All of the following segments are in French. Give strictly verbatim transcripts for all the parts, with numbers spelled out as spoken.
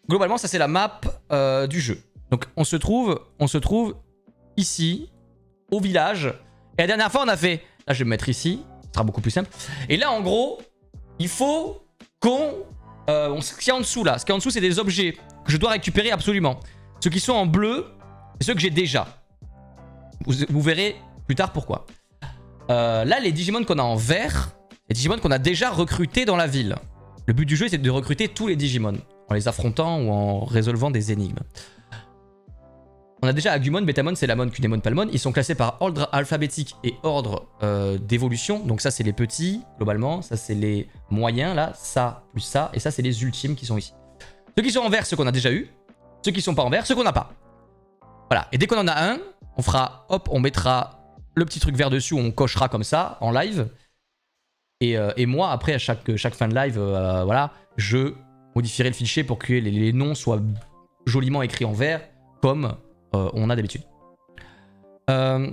globalement, ça c'est la map euh, du jeu. Donc on se trouve, on se trouve ici, au village. Et la dernière fois, on a fait... Là, je vais me mettre ici. Ce sera beaucoup plus simple. Et là, en gros, il faut qu'on... Euh, ce qu'il y a en dessous, là. Ce qu'il y a en dessous, c'est des objets que je dois récupérer absolument. Ceux qui sont en bleu, c'est ceux que j'ai déjà. Vous, vous verrez plus tard pourquoi. Euh, là, les Digimon qu'on a en vert, les Digimon qu'on a déjà recrutés dans la ville. Le but du jeu, c'est de recruter tous les Digimon. En les affrontant ou en résolvant des énigmes. On a déjà Agumon, Betamon, Celamon, Cudemon, Palmon. Ils sont classés par ordre alphabétique et ordre euh, d'évolution. Donc ça, c'est les petits, globalement. Ça, c'est les moyens, là. Ça, plus ça. Et ça, c'est les ultimes qui sont ici. Ceux qui sont en vert, ceux qu'on a déjà eu. Ceux qui sont pas en vert, ceux qu'on n'a pas. Voilà. Et dès qu'on en a un, on fera, hop, on mettra le petit truc vert dessus. On cochera comme ça, en live. Et, euh, et moi, après, à chaque, chaque fin de live, euh, voilà, je modifierai le fichier pour que les, les noms soient joliment écrits en vert, comme... Euh, on a d'habitude. Euh...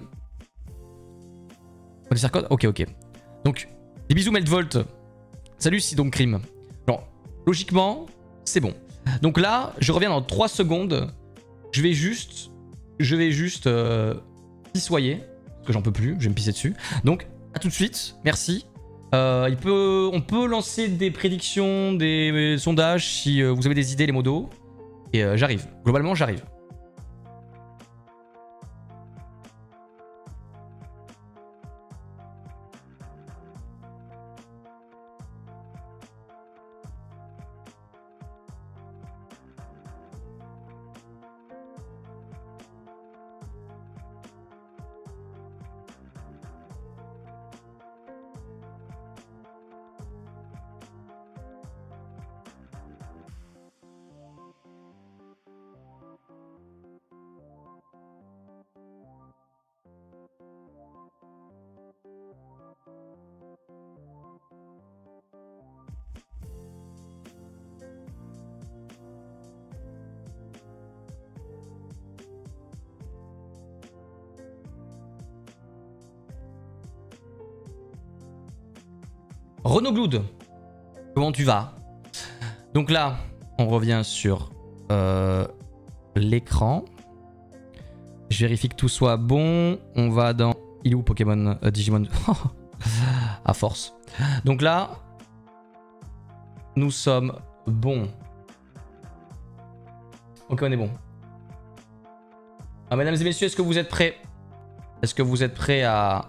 Ok, ok. Donc, des bisous Meltvolt. Salut Sidon Crime. Genre, logiquement, c'est bon. Donc là, je reviens dans trois secondes. Je vais juste... Je vais juste... Euh, pissoyer. Parce que j'en peux plus, je vais me pisser dessus. Donc, à tout de suite. Merci. Euh, il peut, on peut lancer des prédictions, des, des sondages si euh, vous avez des idées, les modos. Et euh, j'arrive. Globalement, j'arrive. Renaud Gloud, comment tu vas? Donc là, on revient sur euh, l'écran. Je vérifie que tout soit bon. On va dans... Il est où Pokémon euh, Digimon à force. Donc là, nous sommes bons. Ok, on est bon. Ah, mesdames et messieurs, est-ce que vous êtes prêts? Est-ce que vous êtes prêts à...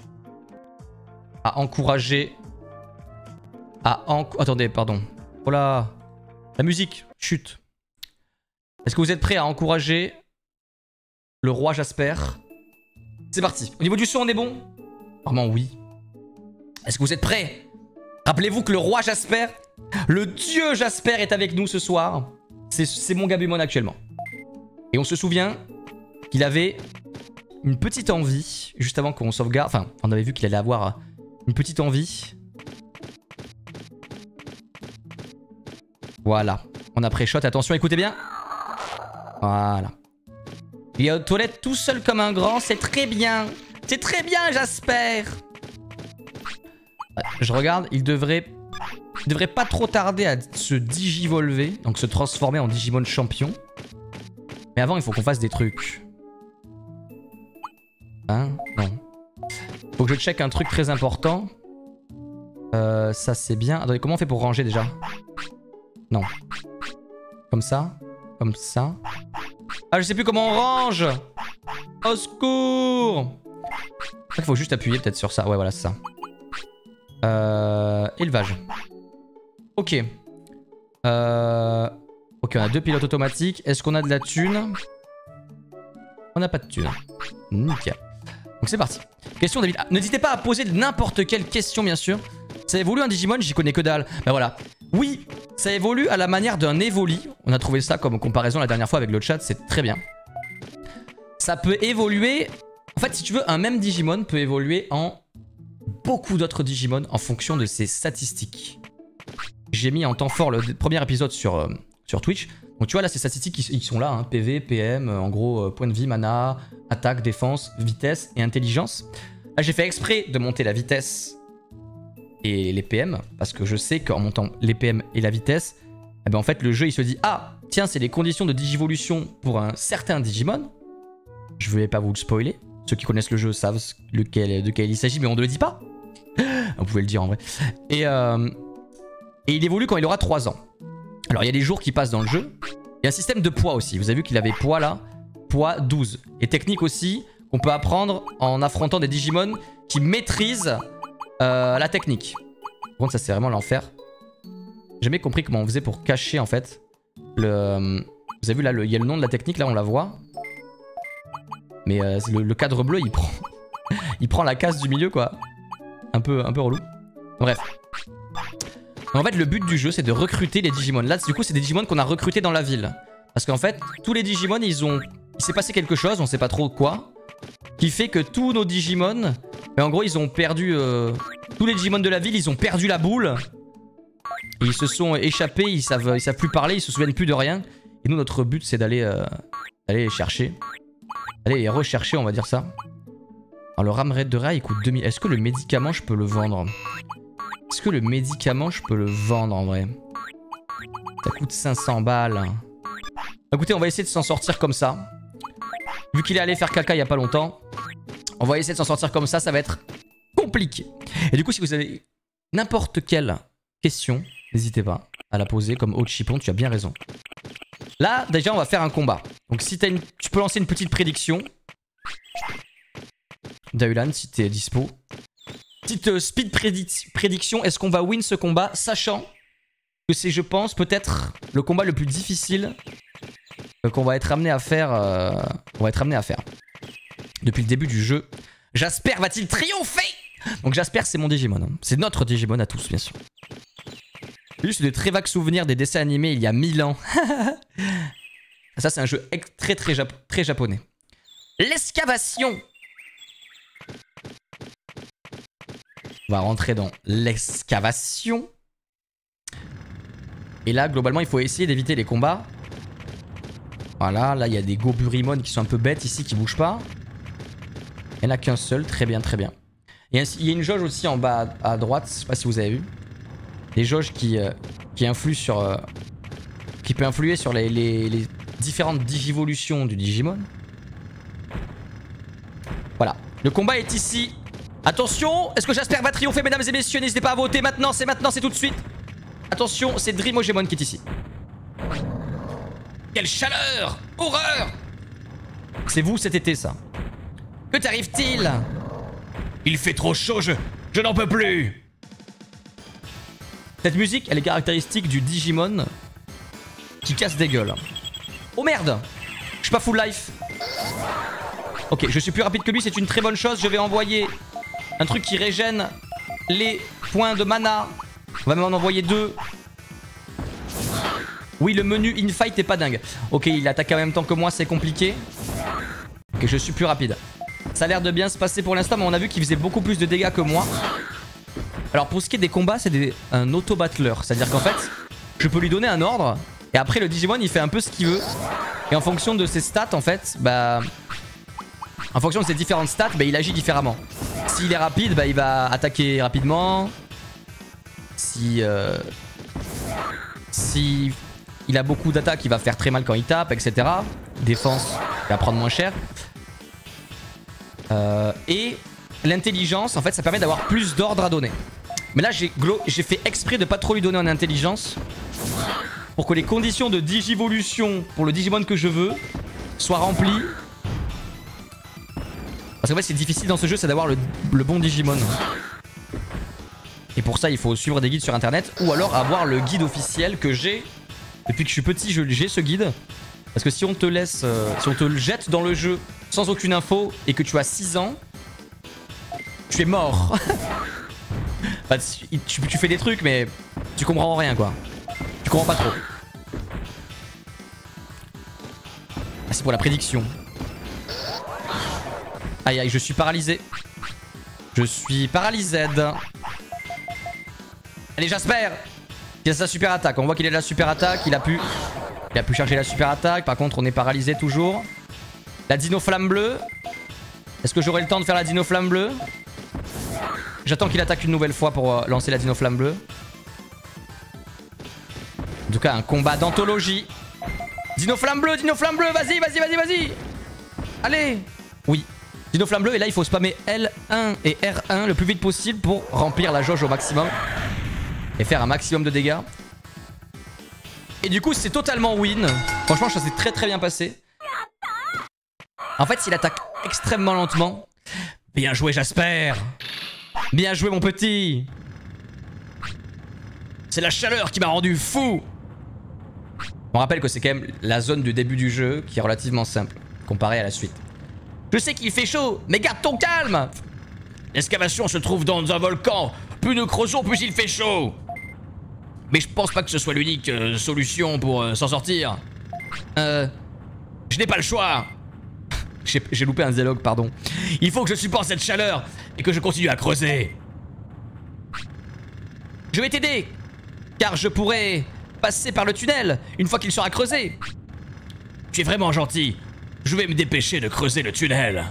à encourager... à en... Attendez, pardon. Oh là, la musique, chut. Est-ce que vous êtes prêts à encourager le roi Jasper? C'est parti. Au niveau du son, on est bon? Vraiment, oui. Est-ce que vous êtes prêts? Rappelez-vous que le roi Jasper, le dieu Jasper est avec nous ce soir. C'est mon Gabumon actuellement. Et on se souvient qu'il avait une petite envie, juste avant qu'on sauvegarde. Enfin, on avait vu qu'il allait avoir une petite envie. Voilà. On a pré-shot. Attention, écoutez bien. Voilà. Il est aux toilettes tout seul comme un grand. C'est très bien. C'est très bien, Jasper. Je regarde. Il devrait... Il devrait pas trop tarder à se digivolver. Donc se transformer en Digimon champion. Mais avant, il faut qu'on fasse des trucs. Hein? Non. Faut que je check un truc très important. Euh, ça, c'est bien. Attendez, comment on fait pour ranger déjà? Non. Comme ça. Comme ça. Ah, je sais plus comment on range. Au secours. Je crois qu'il faut juste appuyer peut-être sur ça. Ouais, voilà, c'est ça. Euh, élevage. Ok. Euh, ok, on a deux pilotes automatiques. Est-ce qu'on a de la thune? On n'a pas de thune. Nickel. Donc c'est parti. Question David. Ah, n'hésitez pas à poser n'importe quelle question, bien sûr. Ça évolue un Digimon? J'y connais que dalle. Ben voilà. Oui, ça évolue à la manière d'un Evoli. On a trouvé ça comme comparaison la dernière fois avec le chat. C'est très bien. Ça peut évoluer... En fait, si tu veux, un même Digimon peut évoluer en beaucoup d'autres Digimon en fonction de ses statistiques. J'ai mis en temps fort le premier épisode sur, euh, sur Twitch. Donc tu vois là, ces statistiques, ils sont là. Hein. P V, P M, en gros, euh, point de vie, mana, attaque, défense, vitesse et intelligence. Là, j'ai fait exprès de monter la vitesse et les P M. Parce que je sais qu'en montant les P M et la vitesse, eh ben, en fait, le jeu, il se dit « Ah, Tiens, c'est les conditions de digivolution pour un certain Digimon. Je ne vais pas vous le spoiler. Ceux qui connaissent le jeu savent lequel, de quel il s'agit, mais on ne le dit pas. Vous pouvez le dire en vrai. Et, euh, et il évolue quand il aura trois ans. Alors il y a des jours qui passent dans le jeu. Il y a un système de poids aussi. Vous avez vu qu'il avait poids là. Poids douze. Et technique aussi qu'on peut apprendre en affrontant des Digimon qui maîtrisent euh, la technique. Par contre ça c'est vraiment l'enfer. J'ai jamais compris comment on faisait pour cacher en fait le... Vous avez vu là, il y a le nom de la technique là, on la voit. Mais euh, le, le cadre bleu il prend... il prend la case du milieu quoi. Un peu, un peu relou. Bref. En fait le but du jeu c'est de recruter les Digimon. Là du coup c'est des Digimon qu'on a recrutés dans la ville. Parce qu'en fait tous les Digimon ils ont... Il s'est passé quelque chose, on sait pas trop quoi. Qui fait que tous nos Digimon... Mais en gros ils ont perdu... Euh... Tous les Digimon de la ville ils ont perdu la boule. Et ils se sont échappés, ils savent, ils savent plus parler, ils se souviennent plus de rien. Et nous notre but c'est d'aller euh... d'aller les chercher. Allez les rechercher on va dire ça. Alors le Ram Raid de Rai il coûte deux mille. Est-ce que le médicament je peux le vendre? Est-ce que le médicament je peux le vendre en vrai? Ça coûte cinq cents balles. Écoutez on va essayer de s'en sortir comme ça. Vu qu'il est allé faire caca il y a pas longtemps. On va essayer de s'en sortir comme ça, ça va être compliqué. Et du coup si vous avez n'importe quelle question, n'hésitez pas à la poser comme Ochipon, tu as bien raison. Là déjà on va faire un combat. Donc si t'as une... tu peux lancer une petite prédiction. Daulan si t'es dispo. Petite euh, speed prédic prédiction, est-ce qu'on va win ce combat, sachant que c'est je pense peut-être le combat le plus difficile euh, qu'on va être amené à faire euh, on va être amené à faire depuis le début du jeu. Jasper va-t-il triompher? Donc Jasper c'est mon Digimon, hein. C'est notre Digimon à tous bien sûr. Juste de très vagues souvenirs des dessins animés il y a mille ans. Ça c'est un jeu très très, jap très japonais. L'excavation. On va rentrer dans l'excavation. Et là, globalement, il faut essayer d'éviter les combats. Voilà, là, il y a des Goburimon qui sont un peu bêtes ici, qui bougent pas. Il n'y en a qu'un seul, très bien, très bien. Il y a une jauge aussi en bas à droite, je sais pas si vous avez vu. Des jauges qui, euh, qui influent sur... Euh, qui peut influer sur les, les, les différentes digivolutions du Digimon. Voilà, le combat est ici. Attention, est-ce que Jasper va triompher, mesdames et messieurs? N'hésitez pas à voter maintenant, c'est maintenant, c'est tout de suite. Attention, c'est Dreamogemon qui est ici. Quelle chaleur! Horreur! C'est vous cet été, ça. Que t'arrive-t-il? Il fait trop chaud, je, je n'en peux plus. Cette musique, elle est caractéristique du Digimon qui casse des gueules. Oh merde! Je suis pas full life. Ok, je suis plus rapide que lui, c'est une très bonne chose. Je vais envoyer un truc qui régène les points de mana. On va même en envoyer deux. Oui, le menu in-fight est pas dingue. Ok, il attaque en même temps que moi, c'est compliqué. Ok, je suis plus rapide. Ça a l'air de bien se passer pour l'instant, mais on a vu qu'il faisait beaucoup plus de dégâts que moi. Alors pour ce qui est des combats, c'est des... un auto-battler. C'est-à-dire qu'en fait, je peux lui donner un ordre. Et après, le Digimon, il fait un peu ce qu'il veut. Et en fonction de ses stats, en fait, bah... En fonction de ses différentes stats, bah, il agit différemment. S'il est rapide, bah, il va attaquer rapidement. Si... Euh... Si... Il a beaucoup d'attaques, il va faire très mal quand il tape, et cetera. Défense, il va prendre moins cher. Euh, et l'intelligence, en fait, ça permet d'avoir plus d'ordre à donner. Mais là, j'ai fait exprès de pas trop lui donner en intelligence. Pour que les conditions de digivolution pour le Digimon que je veux soient remplies. Parce qu'en fait, c'est difficile dans ce jeu, c'est d'avoir le, le bon Digimon. Et pour ça, il faut suivre des guides sur internet. Ou alors avoir le guide officiel que j'ai. Depuis que je suis petit, j'ai ce guide. Parce que si on te laisse, euh, si on te jette dans le jeu sans aucune info et que tu as six ans, tu es mort. Enfin, tu, tu fais des trucs, mais tu comprends rien, quoi. Tu comprends pas trop. Ah, c'est pour la prédiction. Aïe, aïe, je suis paralysé. Je suis paralysé. Allez, Jasper! Il a sa super attaque. On voit qu'il a de la super attaque. Il a pu... Il a pu charger la super attaque. Par contre, on est paralysé toujours. La Dino Flamme Bleue. Est-ce que j'aurai le temps de faire la Dino Flamme Bleue? J'attends qu'il attaque une nouvelle fois pour lancer la Dino Flamme Bleue. En tout cas, un combat d'anthologie. Dino flamme bleue, dino flamme bleue, vas-y, vas-y, vas-y, vas-y. Allez. Oui. Dino flamme bleue et là il faut spammer L un et R un le plus vite possible pour remplir la jauge au maximum. Et faire un maximum de dégâts. Et du coup c'est totalement win. Franchement ça s'est très très bien passé. En fait s'il attaque extrêmement lentement. Bien joué Jasper. Bien joué mon petit. C'est la chaleur qui m'a rendu fou. On rappelle que c'est quand même la zone du début du jeu qui est relativement simple comparé à la suite. Je sais qu'il fait chaud, mais garde ton calme. L'excavation se trouve dans un volcan. Plus nous creusons, plus il fait chaud. Mais je pense pas que ce soit l'unique euh, solution pour euh, s'en sortir. Euh... Je n'ai pas le choix. J'ai loupé un dialogue, pardon. Il faut que je supporte cette chaleur et que je continue à creuser. Je vais t'aider, car je pourrais passer par le tunnel une fois qu'il sera creusé. Tu es vraiment gentil. Je vais me dépêcher de creuser le tunnel.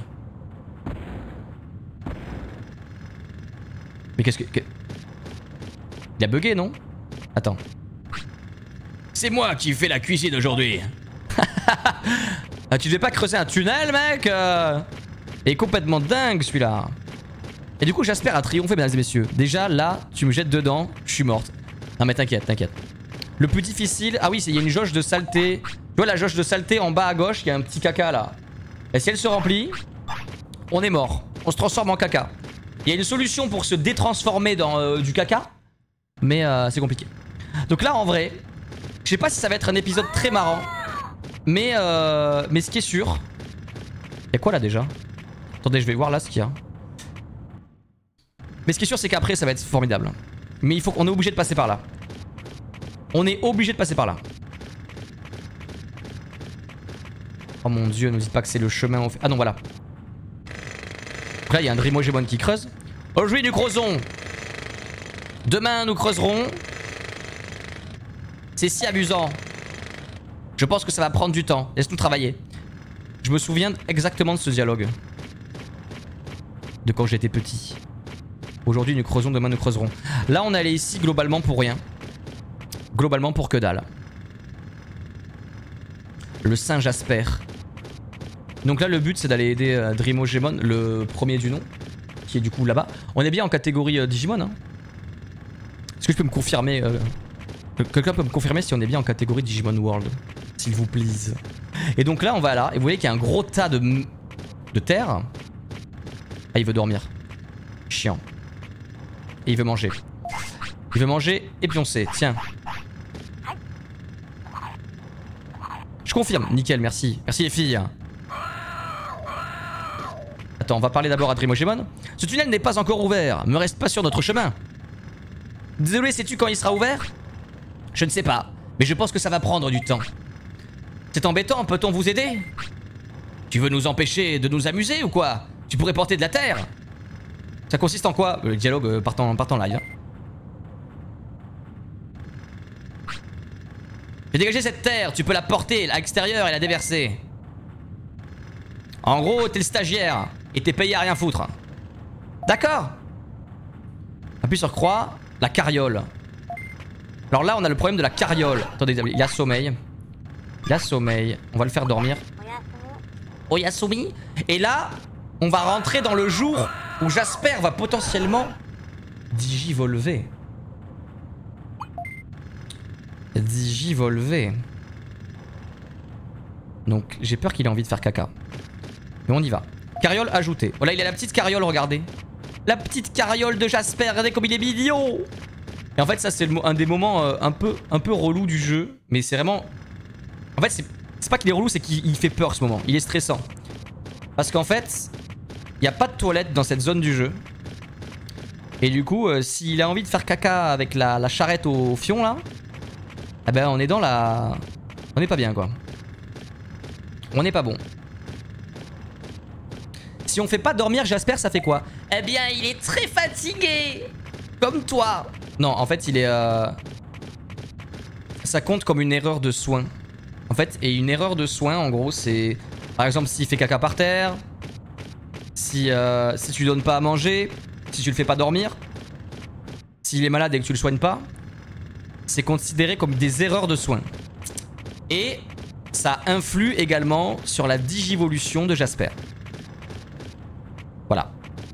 Mais qu'est-ce que... que... Il a bugué, non? Attends. C'est moi qui fais la cuisine aujourd'hui. Ah, tu devais pas creuser un tunnel, mec euh... Il est complètement dingue, celui-là. Et du coup, Jasper a triomphé, mesdames et messieurs. Déjà, là, tu me jettes dedans, je suis morte. Non, mais t'inquiète, t'inquiète. Le plus difficile... Ah oui, il y a une jauge de saleté. Tu vois la jauge de saleté en bas à gauche, il y a un petit caca, là. Et si elle se remplit, on est mort. On se transforme en caca. Il y a une solution pour se détransformer dans euh, du caca. Mais euh, c'est compliqué. Donc là, en vrai, je sais pas si ça va être un épisode très marrant. Mais, euh, mais ce qui est sûr... Y'a quoi là déjà? Attendez, je vais voir là ce qu'il y a. Mais ce qui est sûr, c'est qu'après, ça va être formidable. Mais il faut qu'on est obligé de passer par là. On est obligé de passer par là. Oh mon dieu, nous dis pas que c'est le chemin... Au... Ah non, voilà. Donc là, il y a un Dreamogémon qui creuse. Aujourd'hui, nous creusons. Demain, nous creuserons. C'est si amusant. Je pense que ça va prendre du temps. Laisse-nous travailler. Je me souviens exactement de ce dialogue. De quand j'étais petit. Aujourd'hui nous creusons, demain nous creuserons. Là on est allé ici globalement pour rien. Globalement pour que dalle. Le Saint Jasper. Donc là le but c'est d'aller aider euh, Dreamogémon, le premier du nom. Qui est du coup là-bas. On est bien en catégorie euh, Digimon hein. Est-ce que je peux me confirmer euh... Quelqu'un peut me confirmer si on est bien en catégorie Digimon World, s'il vous plaît. Et donc là on va là, et vous voyez qu'il y a un gros tas de, de terre. Ah il veut dormir. Chiant. Et il veut manger. Il veut manger et pioncer, tiens. Je confirme, nickel, merci. Merci les filles. Attends, on va parler d'abord à Dreamogémon. Ce tunnel n'est pas encore ouvert, me reste pas sur notre chemin. Désolé, sais-tu quand il sera ouvert? Je ne sais pas, mais je pense que ça va prendre du temps. C'est embêtant, peut-on vous aider? Tu veux nous empêcher de nous amuser ou quoi? Tu pourrais porter de la terre. Ça consiste en quoi? Le dialogue euh, partant, partant live. Hein. J'ai dégagé cette terre, tu peux la porter à l'extérieur et la déverser. En gros, t'es le stagiaire et t'es payé à rien foutre. D'accord. Appuie sur croix, la carriole. Alors là, on a le problème de la carriole. Attendez, il y a sommeil. Il y a sommeil. On va le faire dormir. Oyasumi. Et là, on va rentrer dans le jour où Jasper va potentiellement digivolver. Digivolver. Donc, j'ai peur qu'il ait envie de faire caca. Mais on y va. Carriole ajoutée. Voilà, il a la petite carriole, regardez. La petite carriole de Jasper. Regardez comme il est mignon. Et en fait, ça, c'est un des moments euh, un peu, un peu relou du jeu. Mais c'est vraiment... En fait, c'est pas qu'il est relou, c'est qu'il fait peur ce moment. Il est stressant. Parce qu'en fait, il n'y a pas de toilette dans cette zone du jeu. Et du coup, euh, s'il a envie de faire caca avec la, la charrette au fion, là... Eh ben, on est dans la... On est pas bien, quoi. On n'est pas bon. Si on fait pas dormir Jasper, ça fait quoi? Eh bien, il est très fatigué. Comme toi. Non, en fait, il est... Euh... Ça compte comme une erreur de soin. En fait, et une erreur de soin, en gros, c'est... Par exemple, s'il fait caca par terre, si, euh, si tu lui donnes pas à manger, si tu le fais pas dormir, s'il est malade et que tu le soignes pas, c'est considéré comme des erreurs de soin. Et ça influe également sur la digivolution de Jasper. Voilà.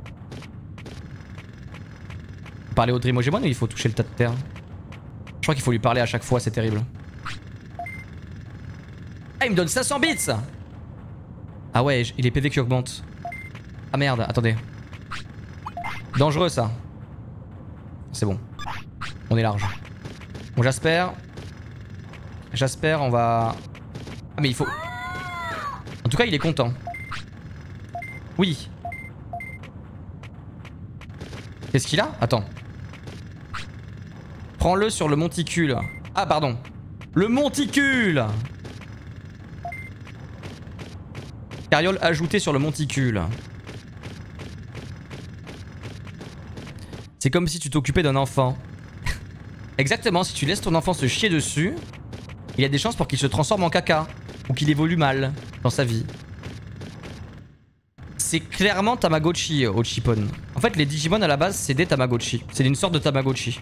Parler au Dreamogémon ou il faut toucher le tas de terre? Je crois qu'il faut lui parler à chaque fois, c'est terrible. Ah, il me donne cinq cents bits. Ah ouais, il est P V qui augmente. Ah merde, attendez. Dangereux ça. C'est bon. On est large. Bon, Jasper. Jasper, on va... Ah mais il faut... En tout cas, il est content. Oui. Qu'est-ce qu'il a? Attends. Prends-le sur le monticule. Ah pardon. Le monticule. Carriole ajouté sur le monticule. C'est comme si tu t'occupais d'un enfant. Exactement, si tu laisses ton enfant se chier dessus, il y a des chances pour qu'il se transforme en caca. Ou qu'il évolue mal dans sa vie. C'est clairement Tamagotchi, Ochipon. En fait, les Digimon à la base, c'est des Tamagotchi. C'est une sorte de Tamagotchi.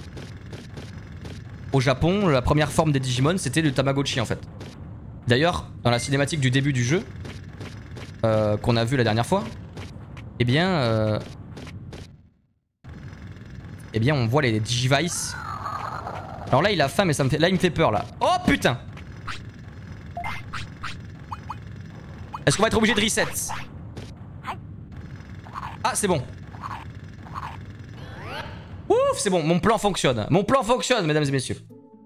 Au Japon, la première forme des Digimon, c'était le Tamagotchi en fait. D'ailleurs, dans la cinématique du début du jeu, euh, qu'on a vu la dernière fois, eh bien... Euh, eh bien, on voit les Digivice. Alors là, il a faim, mais ça me fait... Là, il me fait peur, là. Oh, putain! Est-ce qu'on va être obligé de reset? Ah, c'est bon. Ouf, c'est bon. Mon plan fonctionne. Mon plan fonctionne, mesdames et messieurs.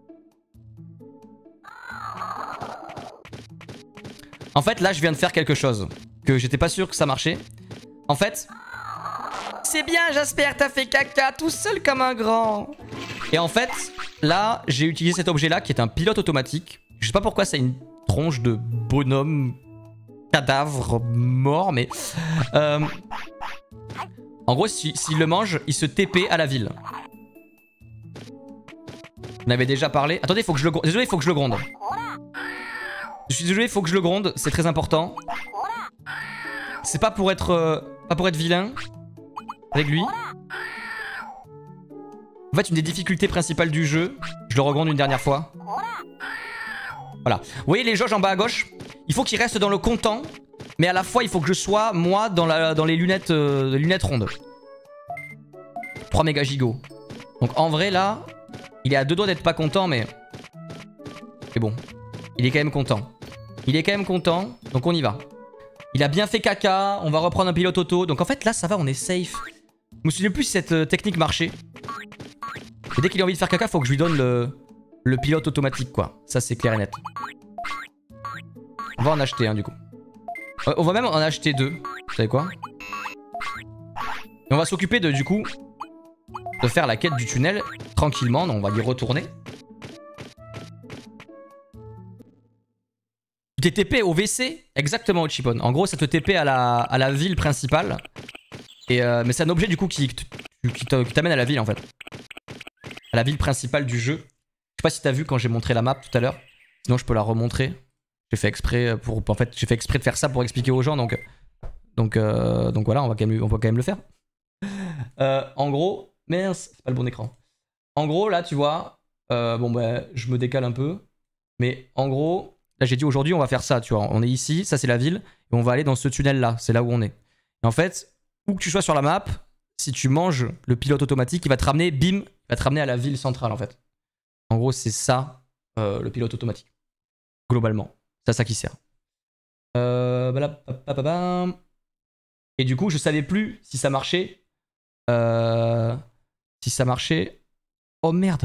En fait, là, je viens de faire quelque chose que j'étais pas sûr que ça marchait. En fait... C'est bien, Jasper, t'as fait caca tout seul comme un grand. Et en fait, là, j'ai utilisé cet objet-là qui est un pilote automatique. Je sais pas pourquoi c'est une tronche de bonhomme cadavre mort, mais... Euh, en gros, s'il si, si le mange, il se T P à la ville. On avait déjà parlé. Attendez, il faut que je le gronde. Désolé, il faut que je le gronde. Je suis désolé, il faut que je le gronde. C'est très important. C'est pas pour être... Euh, pas pour être vilain. Avec lui. En fait, une des difficultés principales du jeu, je le regronde une dernière fois. Voilà. Vous voyez les jauges en bas à gauche? Il faut qu'il reste dans le content, mais à la fois, il faut que je sois, moi, dans, la, dans les lunettes, euh, lunettes rondes. trois méga gigots. Donc en vrai, là, il est à deux doigts d'être pas content, mais... C'est bon. Il est quand même content. Il est quand même content, donc on y va. Il a bien fait caca, on va reprendre un pilote auto. Donc en fait, là, ça va, on est safe. Je me souviens plus si cette euh, technique marchait. Et dès qu'il a envie de faire caca, faut que je lui donne le, le pilote automatique, quoi. Ça, c'est clair et net. On va en acheter un, du coup. Euh, on va même en acheter deux. Vous savez quoi? Et on va s'occuper de, du coup, de faire la quête du tunnel tranquillement. Donc, on va y retourner. Tu t'es T P au W C? Exactement, Ochipon. En gros, ça te T P à la, à la ville principale. Et euh, mais c'est un objet, du coup, qui, qui t'amène à la ville, en fait. À la ville principale du jeu. Je sais pas si t'as vu quand j'ai montré la map tout à l'heure. Sinon, je peux la remontrer. J'ai fait exprès pour, en fait, j'ai fait exprès de faire ça pour expliquer aux gens. Donc, donc, euh, donc voilà, on va quand même, on va quand même le faire. Euh, en gros, merde, c'est pas le bon écran. En gros, là, tu vois, euh, bon bah, je me décale un peu, mais en gros, là, j'ai dit aujourd'hui, on va faire ça. Tu vois, on est ici, ça c'est la ville, et on va aller dans ce tunnel là. C'est là où on est. Et en fait, où que tu sois sur la map, si tu manges le pilote automatique, il va te ramener, bim, il va te ramener à la ville centrale en fait. En gros, c'est ça, euh, le pilote automatique. Globalement. C'est à ça qui sert. Euh, Et du coup, je savais plus si ça marchait. Euh, si ça marchait. Oh merde.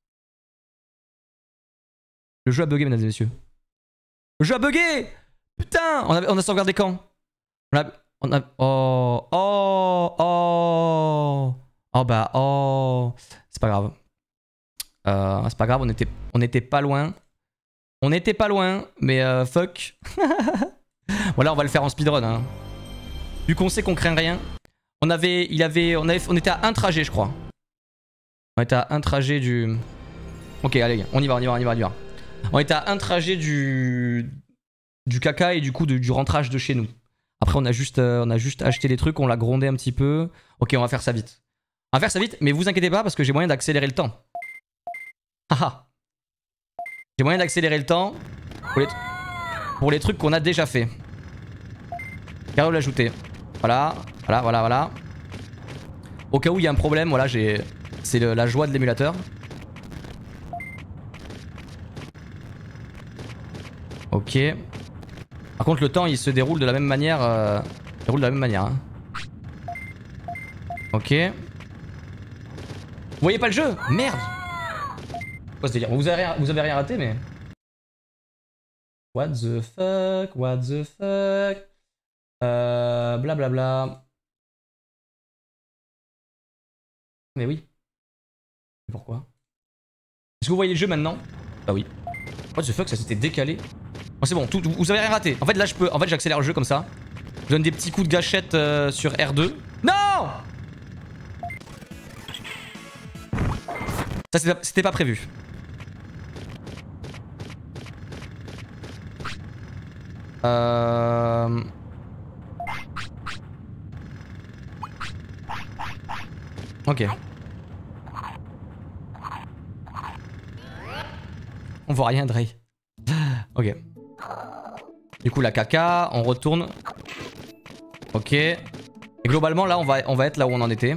Le jeu a bugué, mesdames et messieurs. Le jeu a bugué. Putain, on a, on a sauvegardé quand? On a... On a... Oh, oh, oh, oh, bah, oh. C'est pas grave. Euh, c'est pas grave, on était, on était pas loin. On était pas loin, mais euh, fuck. Voilà, on va le faire en speedrun. Hein. Vu qu'on sait qu'on craint rien. On avait, il avait, on avait, on était à un trajet, je crois. On était à un trajet du... Ok, allez, on y va, on y va, on y va, on y va. On était à un trajet du... Du caca et du coup de, du rentrage de chez nous. Après, on a juste, euh, on a juste acheté les trucs, on l'a grondé un petit peu. Ok, on va faire ça vite. On va faire ça vite, mais vous inquiétez pas parce que j'ai moyen d'accélérer le temps. Haha. J'ai moyen d'accélérer le temps. Pour les, pour les trucs qu'on a déjà fait. Carreau l'ajouter. Voilà, voilà, voilà, voilà. Au cas où il y a un problème, voilà, j'ai... C'est la joie de l'émulateur. Ok. Par contre, le temps, il se déroule de la même manière. Euh... Il déroule de la même manière. Hein. Ok. Vous voyez pas le jeu? Merde. Quoi ce délire? Vous avez rien, vous avez rien raté, mais... What the fuck? What the fuck? Euh... Blablabla. Bla bla. Mais oui. Pourquoi? Est-ce que vous voyez le jeu maintenant? Bah oui. What the fuck, ça s'était décalé. Oh, c'est bon, tout, vous avez rien raté. En fait, là, je peux. En fait, j'accélère le jeu comme ça. Je donne des petits coups de gâchette euh, sur R deux. Non! Ça, c'était pas prévu. Euh... Ok. On voit rien, Dre. Ok. Du coup, la caca, on retourne. Ok. Et globalement, là, on va, on va être là où on en était.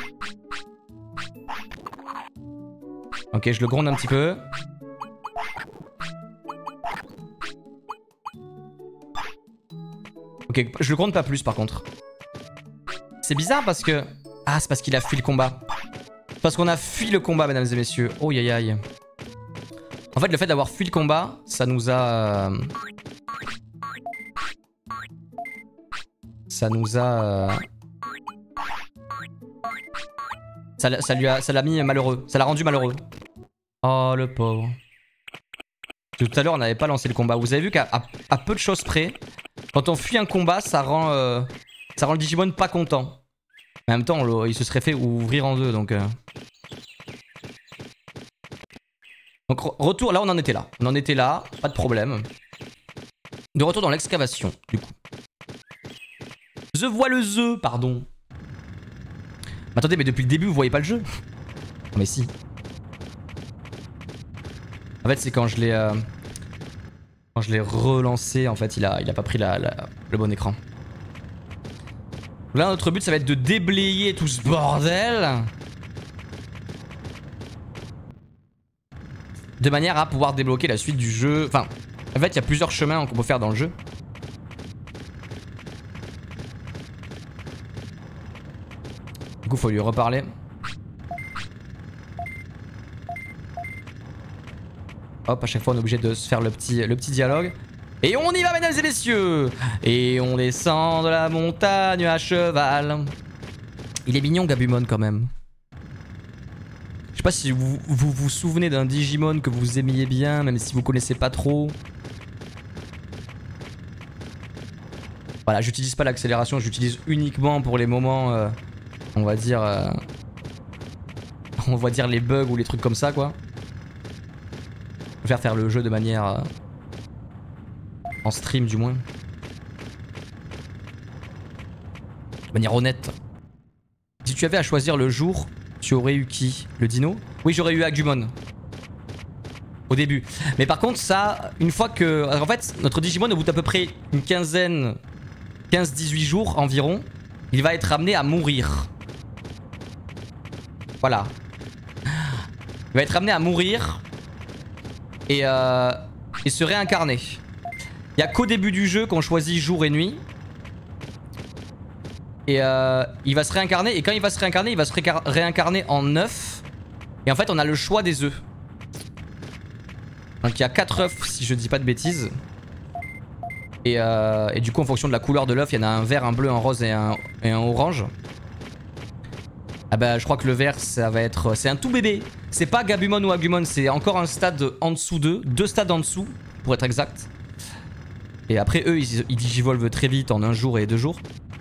Ok, je le gronde un petit peu. Ok, je le gronde pas plus par contre. C'est bizarre parce que... Ah, c'est parce qu'il a fui le combat. Parce qu'on a fui le combat, mesdames et messieurs. Oh, aïe aïe. En fait, le fait d'avoir fui le combat, ça nous a... Euh... Ça nous a... Euh... Ça, ça lui a, ça l'a mis malheureux. Ça l'a rendu malheureux. Oh, le pauvre. Tout à l'heure, on n'avait pas lancé le combat. Vous avez vu qu'à à, à peu de choses près, quand on fuit un combat, ça rend, euh, ça rend le Digimon pas content. Mais en même temps, le, il se serait fait ouvrir en deux, donc... Euh... Donc retour, là on en était là. On en était là, pas de problème. De retour dans l'excavation, du coup. Je vois le The, pardon. Mais attendez, mais depuis le début, vous voyez pas le jeu? Mais si. En fait, c'est quand je l'ai... Euh... Quand je l'ai relancé, en fait, il a, il a pas pris la, la, le bon écran. Là, notre but, ça va être de déblayer tout ce bordel. De manière à pouvoir débloquer la suite du jeu. Enfin, en fait, il y a plusieurs chemins qu'on peut faire dans le jeu. Du coup, il faut lui reparler. Hop, à chaque fois, on est obligé de se faire le petit, le petit dialogue. Et on y va, mesdames et messieurs. Et on descend de la montagne à cheval. Il est mignon, Gabumon, quand même. Je sais pas si vous vous, vous souvenez d'un Digimon que vous aimiez bien, même si vous connaissez pas trop. Voilà, j'utilise pas l'accélération, j'utilise uniquement pour les moments, euh, on va dire, euh, on va dire les bugs ou les trucs comme ça, quoi. Je préfère faire le jeu de manière, euh, en stream du moins, de manière honnête. Si tu avais à choisir le jour, tu aurais eu qui? Le dino? Oui, j'aurais eu Agumon. Au début. Mais par contre, ça, une fois que... Alors en fait, notre Digimon, au bout d'à peu près une quinzaine... quinze dix-huit jours environ, il va être amené à mourir. Voilà. Il va être amené à mourir. Et, euh, et se réincarner. Il n'y a qu'au début du jeu qu'on choisit jour et nuit. Et euh, il va se réincarner. Et quand il va se réincarner, il va se réincarner en œuf. Et en fait, on a le choix des œufs. Donc il y a quatre œufs, si je dis pas de bêtises. Et, euh, et du coup, en fonction de la couleur de l'œuf, il y en a un vert, un bleu, un rose et un, et un orange. Ah bah, je crois que le vert, ça va être... C'est un tout bébé. C'est pas Gabumon ou Agumon, c'est encore un stade en dessous d'eux. Deux stades en dessous, pour être exact. Et après, eux, ils, ils digivolvent très vite en un jour et deux jours.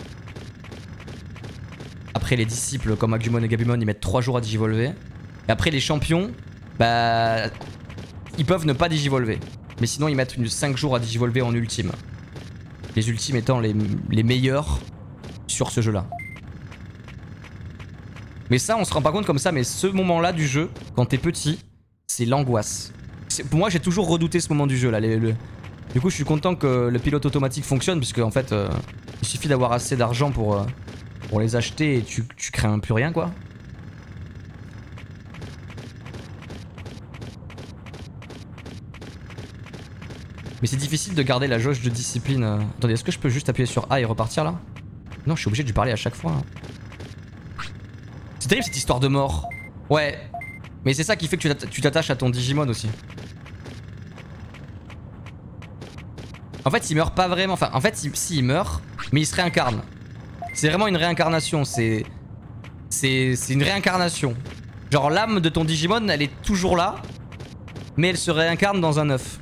Après, les disciples comme Agumon et Gabumon, ils mettent trois jours à digivolver. Et après, les champions, bah... ils peuvent ne pas digivolver. Mais sinon, ils mettent une cinq jours à digivolver en ultime. Les ultimes étant les, les meilleurs sur ce jeu-là. Mais ça, on se rend pas compte comme ça, mais ce moment-là du jeu, quand t'es petit, c'est l'angoisse. Pour moi, j'ai toujours redouté ce moment du jeu, là. Les, le, Du coup, je suis content que le pilote automatique fonctionne, puisque en fait, euh, il suffit d'avoir assez d'argent pour, euh, pour les acheter et tu, tu crées un plus rien, quoi. Mais c'est difficile de garder la jauge de discipline. Attendez, est-ce que je peux juste appuyer sur A et repartir là? Non, je suis obligé de lui parler à chaque fois. C'est terrible cette histoire de mort. Ouais. Mais c'est ça qui fait que tu t'attaches à ton Digimon aussi. En fait, il meurt pas vraiment. Enfin, en fait, si, si il meurt, mais il se réincarne. C'est vraiment une réincarnation. C'est. C'est une réincarnation. Genre, l'âme de ton Digimon, elle est toujours là, mais elle se réincarne dans un œuf.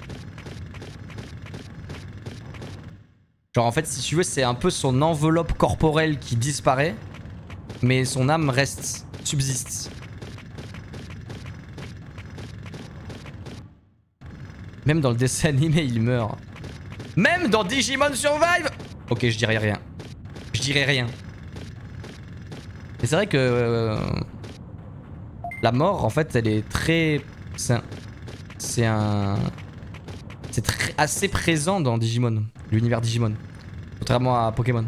Genre, en fait, si tu veux, c'est un peu son enveloppe corporelle qui disparaît, mais son âme reste, subsiste. Même dans le dessin animé, il meurt. Même dans Digimon Survive. Ok, je dirais rien. Je dirais rien. Et c'est vrai que... Euh, la mort, en fait, elle est très... C'est un... C'est un... C'est assez présent dans Digimon. L'univers Digimon. Contrairement à Pokémon.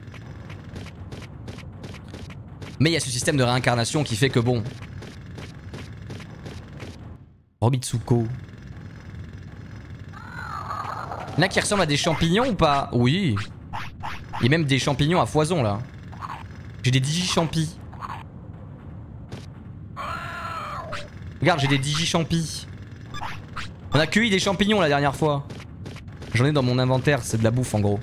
Mais il y a ce système de réincarnation qui fait que bon... Robitsuko. Il y en a qui ressemblent à des champignons ou pas? Oui. Il y a même des champignons à foison là. J'ai des digi-champis. Regarde, j'ai des digi-champis. On a cueilli des champignons la dernière fois. J'en ai dans mon inventaire, c'est de la bouffe en gros.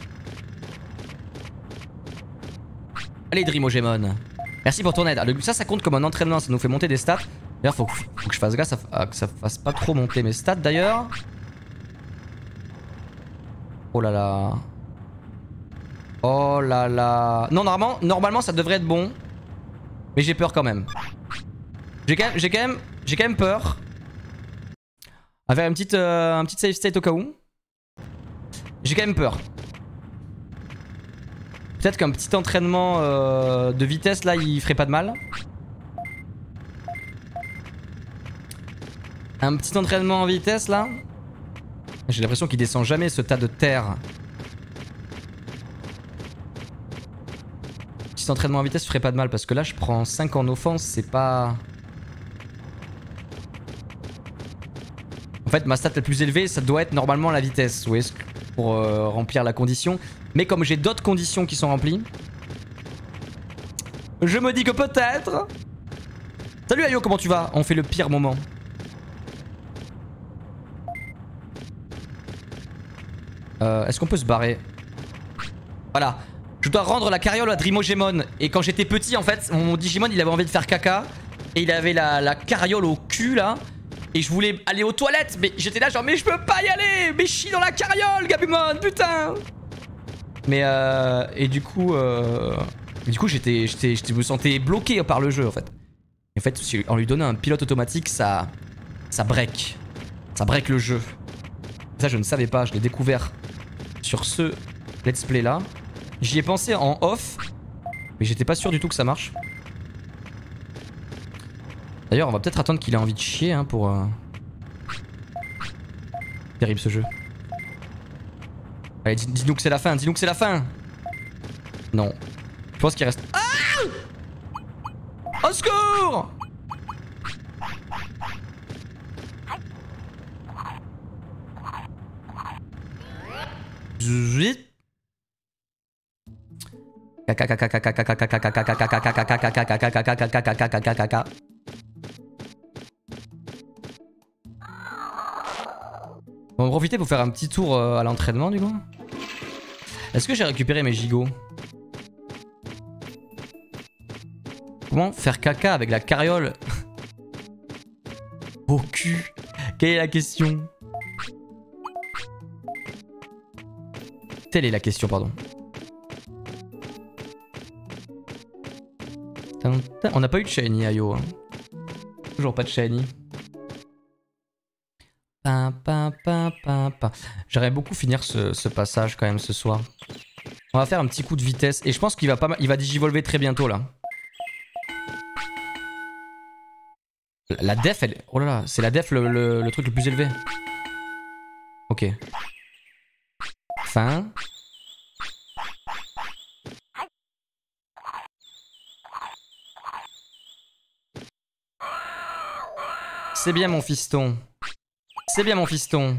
Allez Dreamogémon. Merci pour ton aide. Ça, ça compte comme un entraînement, ça nous fait monter des stats. D'ailleurs, faut, faut que je fasse gaffe à que ça fasse pas trop monter mes stats d'ailleurs. Oh là là. Oh là là. Non, normalement, normalement ça devrait être bon. Mais j'ai peur quand même. J'ai quand même, j'ai quand même, j'ai quand même peur. On va faire une petite, euh, un petit save state au cas où. J'ai quand même peur. Peut-être qu'un petit entraînement euh, de vitesse là, il ferait pas de mal. Un petit entraînement en vitesse là. J'ai l'impression qu'il descend jamais ce tas de terre. Petit entraînement en vitesse ferait pas de mal parce que là je prends cinq en offense, c'est pas... En fait ma stat la plus élevée ça doit être normalement la vitesse, vous voyez, pour euh, remplir la condition. Mais comme j'ai d'autres conditions qui sont remplies, je me dis que peut-être... Salut Ayo, comment tu vas? On fait le pire moment. Euh, Est-ce qu'on peut se barrer? Voilà. Je dois rendre la carriole à Dreamogémon. Et quand j'étais petit, en fait, mon Digimon, il avait envie de faire caca. Et il avait la, la carriole au cul, là. Et je voulais aller aux toilettes. Mais j'étais là, genre, mais je peux pas y aller. Mais je chie dans la carriole, Gabumon, putain. Mais, euh... Et du coup... Euh... Du coup, j'étais... Je me sentais bloqué par le jeu, en fait. Et en fait, en lui donnant un pilote automatique, ça... Ça break. Ça break le jeu. Ça, je ne savais pas. Je l'ai découvert sur ce let's play là. J'y ai pensé en off, mais j'étais pas sûr du tout que ça marche. D'ailleurs, on va peut-être attendre qu'il ait envie de chier hein, pour... Euh... Terrible ce jeu. Allez, dis-nous que c'est la fin, dis-nous que c'est la fin. Non. Je pense qu'il reste... Ah! Au secours! Vite. On va en profiter pour faire un petit tour à l'entraînement du coup. Est-ce que j'ai récupéré mes gigots? Comment faire caca avec la carriole au cul? Quelle est la question? Telle est la question, pardon. On n'a pas eu de shiny, Ayo. Hein. Toujours pas de shiny. J'aimerais beaucoup finir ce, ce passage quand même ce soir. On va faire un petit coup de vitesse. Et je pense qu'il va pas mal, il va digivolver très bientôt là. La def, elle... Oh là là, c'est la def le, le, le truc le plus élevé. Ok. Fin. C'est bien mon fiston. C'est bien mon fiston.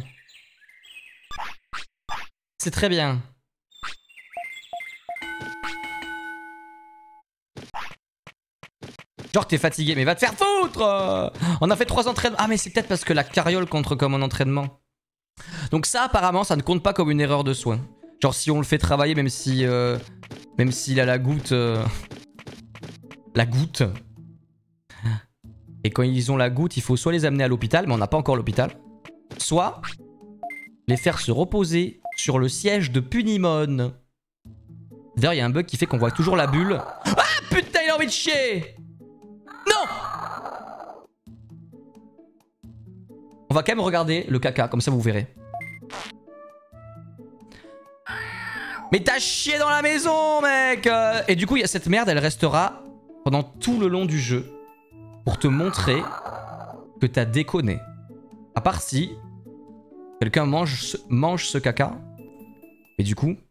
C'est très bien. Genre t'es fatigué, mais va te faire foutre. On a fait trois entraînements. Ah mais c'est peut-être parce que la carriole compte comme un entraînement. Donc ça apparemment ça ne compte pas comme une erreur de soin. Genre si on le fait travailler même si... Euh, même s'il a la goutte... Euh, la goutte. Et quand ils ont la goutte, il faut soit les amener à l'hôpital, mais on n'a pas encore l'hôpital. Soit les faire se reposer sur le siège de Punimon. D'ailleurs, il y a un bug qui fait qu'on voit toujours la bulle. Ah putain, il a envie de chier. Non. On va quand même regarder le caca, comme ça vous verrez. Mais t'as chié dans la maison, mec. Et du coup, il y a cette merde, elle restera pendant tout le long du jeu pour te montrer que t'as déconné. À part si quelqu'un mange ce, mange ce caca. Et du coup...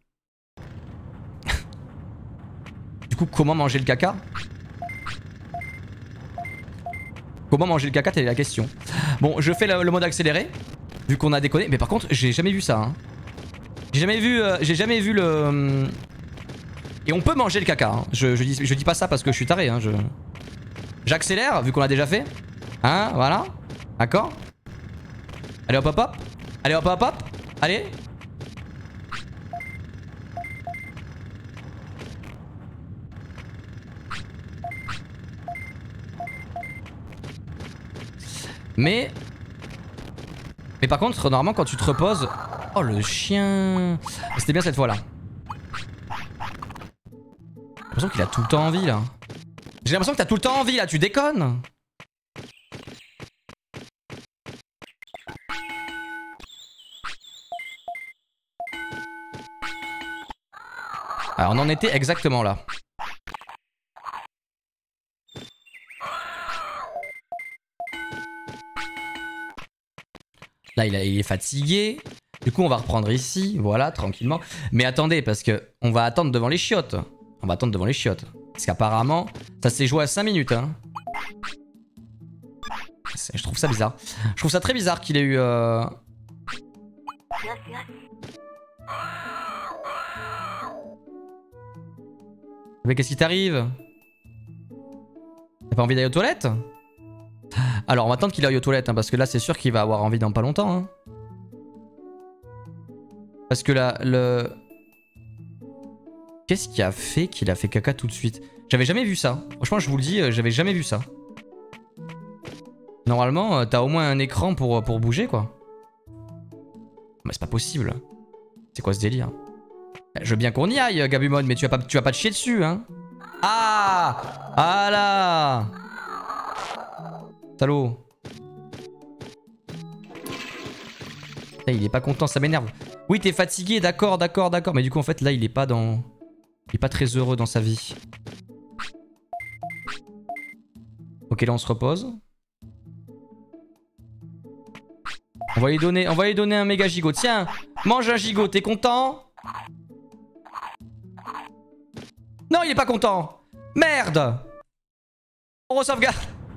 du coup, comment manger le caca? Comment manger le caca, telle est la question. Bon, je fais le, le mode accéléré, vu qu'on a déconné. Mais par contre, j'ai jamais vu ça. Hein. J'ai jamais vu, euh, j'ai jamais vu le... Et on peut manger le caca. Hein. Je, je, dis, je dis pas ça parce que je suis taré. Hein. Je... J'accélère, vu qu'on l'a déjà fait. Hein, voilà. D'accord. Allez hop hop hop. Allez hop hop hop. Allez. Mais... Mais par contre, normalement, quand tu te reposes... Oh, le chien. C'était bien cette fois-là. J'ai l'impression qu'il a tout le temps envie, là. J'ai l'impression que t'as tout le temps envie, là. Tu déconnes. Alors, on en était exactement là. Là, il, a, il est fatigué. Du coup, on va reprendre ici. Voilà, tranquillement. Mais attendez, parce que on va attendre devant les chiottes. On va attendre devant les chiottes. Parce qu'apparemment, ça s'est joué à cinq minutes. Hein. Je trouve ça bizarre. Je trouve ça très bizarre qu'il ait eu... Euh... Mais qu'est-ce qui t'arrive? T'as pas envie d'aller aux toilettes? Alors on va attendre qu'il aille aux toilettes hein, parce que là c'est sûr qu'il va avoir envie dans pas longtemps hein. Parce que là le... Qu'est-ce qui a fait qu'il a fait caca tout de suite? J'avais jamais vu ça. Franchement je vous le dis, j'avais jamais vu ça. Normalement t'as au moins un écran pour, pour bouger quoi. Mais c'est pas possible. C'est quoi ce délire? Je veux bien qu'on y aille Gabumon mais tu vas pas, tu vas pas te chier dessus hein. Ah. Ah là. Salaud. Il est pas content, ça m'énerve. Oui, t'es fatigué, d'accord, d'accord, d'accord. Mais du coup, en fait, là, il est pas dans... Il est pas très heureux dans sa vie. Ok, là, on se repose. On va lui donner, on va lui donner un méga gigot. Tiens, mange un gigot, t'es content? Non, il est pas content. Merde. On re-sauvegarde.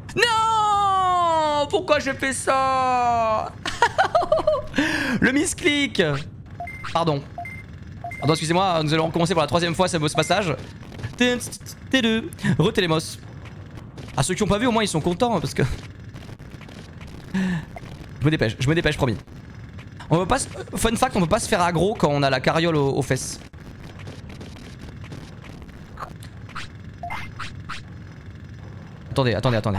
Non! Pourquoi je fais ça? Le misclick. Pardon. Pardon, excusez-moi, nous allons recommencer pour la troisième fois ce passage. Re-télémos. À ceux qui n'ont pas vu, au moins ils sont contents parce que... Je me dépêche, je me dépêche, promis. On peut pas... Fun fact, on peut pas se faire aggro quand on a la carriole aux, aux fesses. Attendez, attendez, attendez.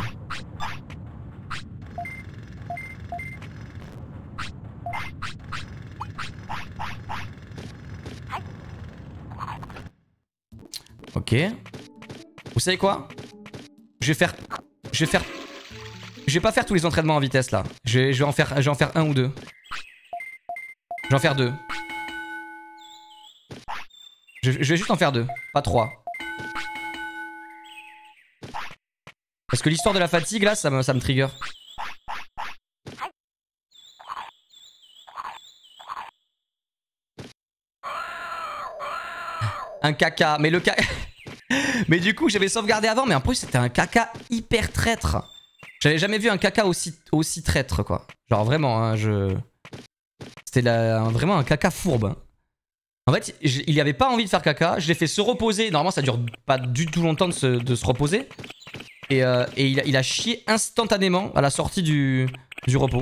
Ok. Vous savez quoi? Je vais faire... Je vais faire... Je vais pas faire tous les entraînements en vitesse là. Je vais, je vais en faire, je vais en faire un ou deux. Je vais en faire deux. Je, je vais juste en faire deux, pas trois. Parce que l'histoire de la fatigue là, ça me, ça me trigger. un caca. Mais le caca... mais du coup, j'avais sauvegardé avant, mais en plus, c'était un caca hyper traître. J'avais jamais vu un caca aussi, aussi traître, quoi. Genre vraiment, hein, je... C'était vraiment un caca fourbe. En fait, il avait pas envie de faire caca. Je l'ai fait se reposer. Normalement, ça dure pas du tout longtemps de se, de se reposer. Et, euh, et il, a, il a chié instantanément à la sortie du, du repos.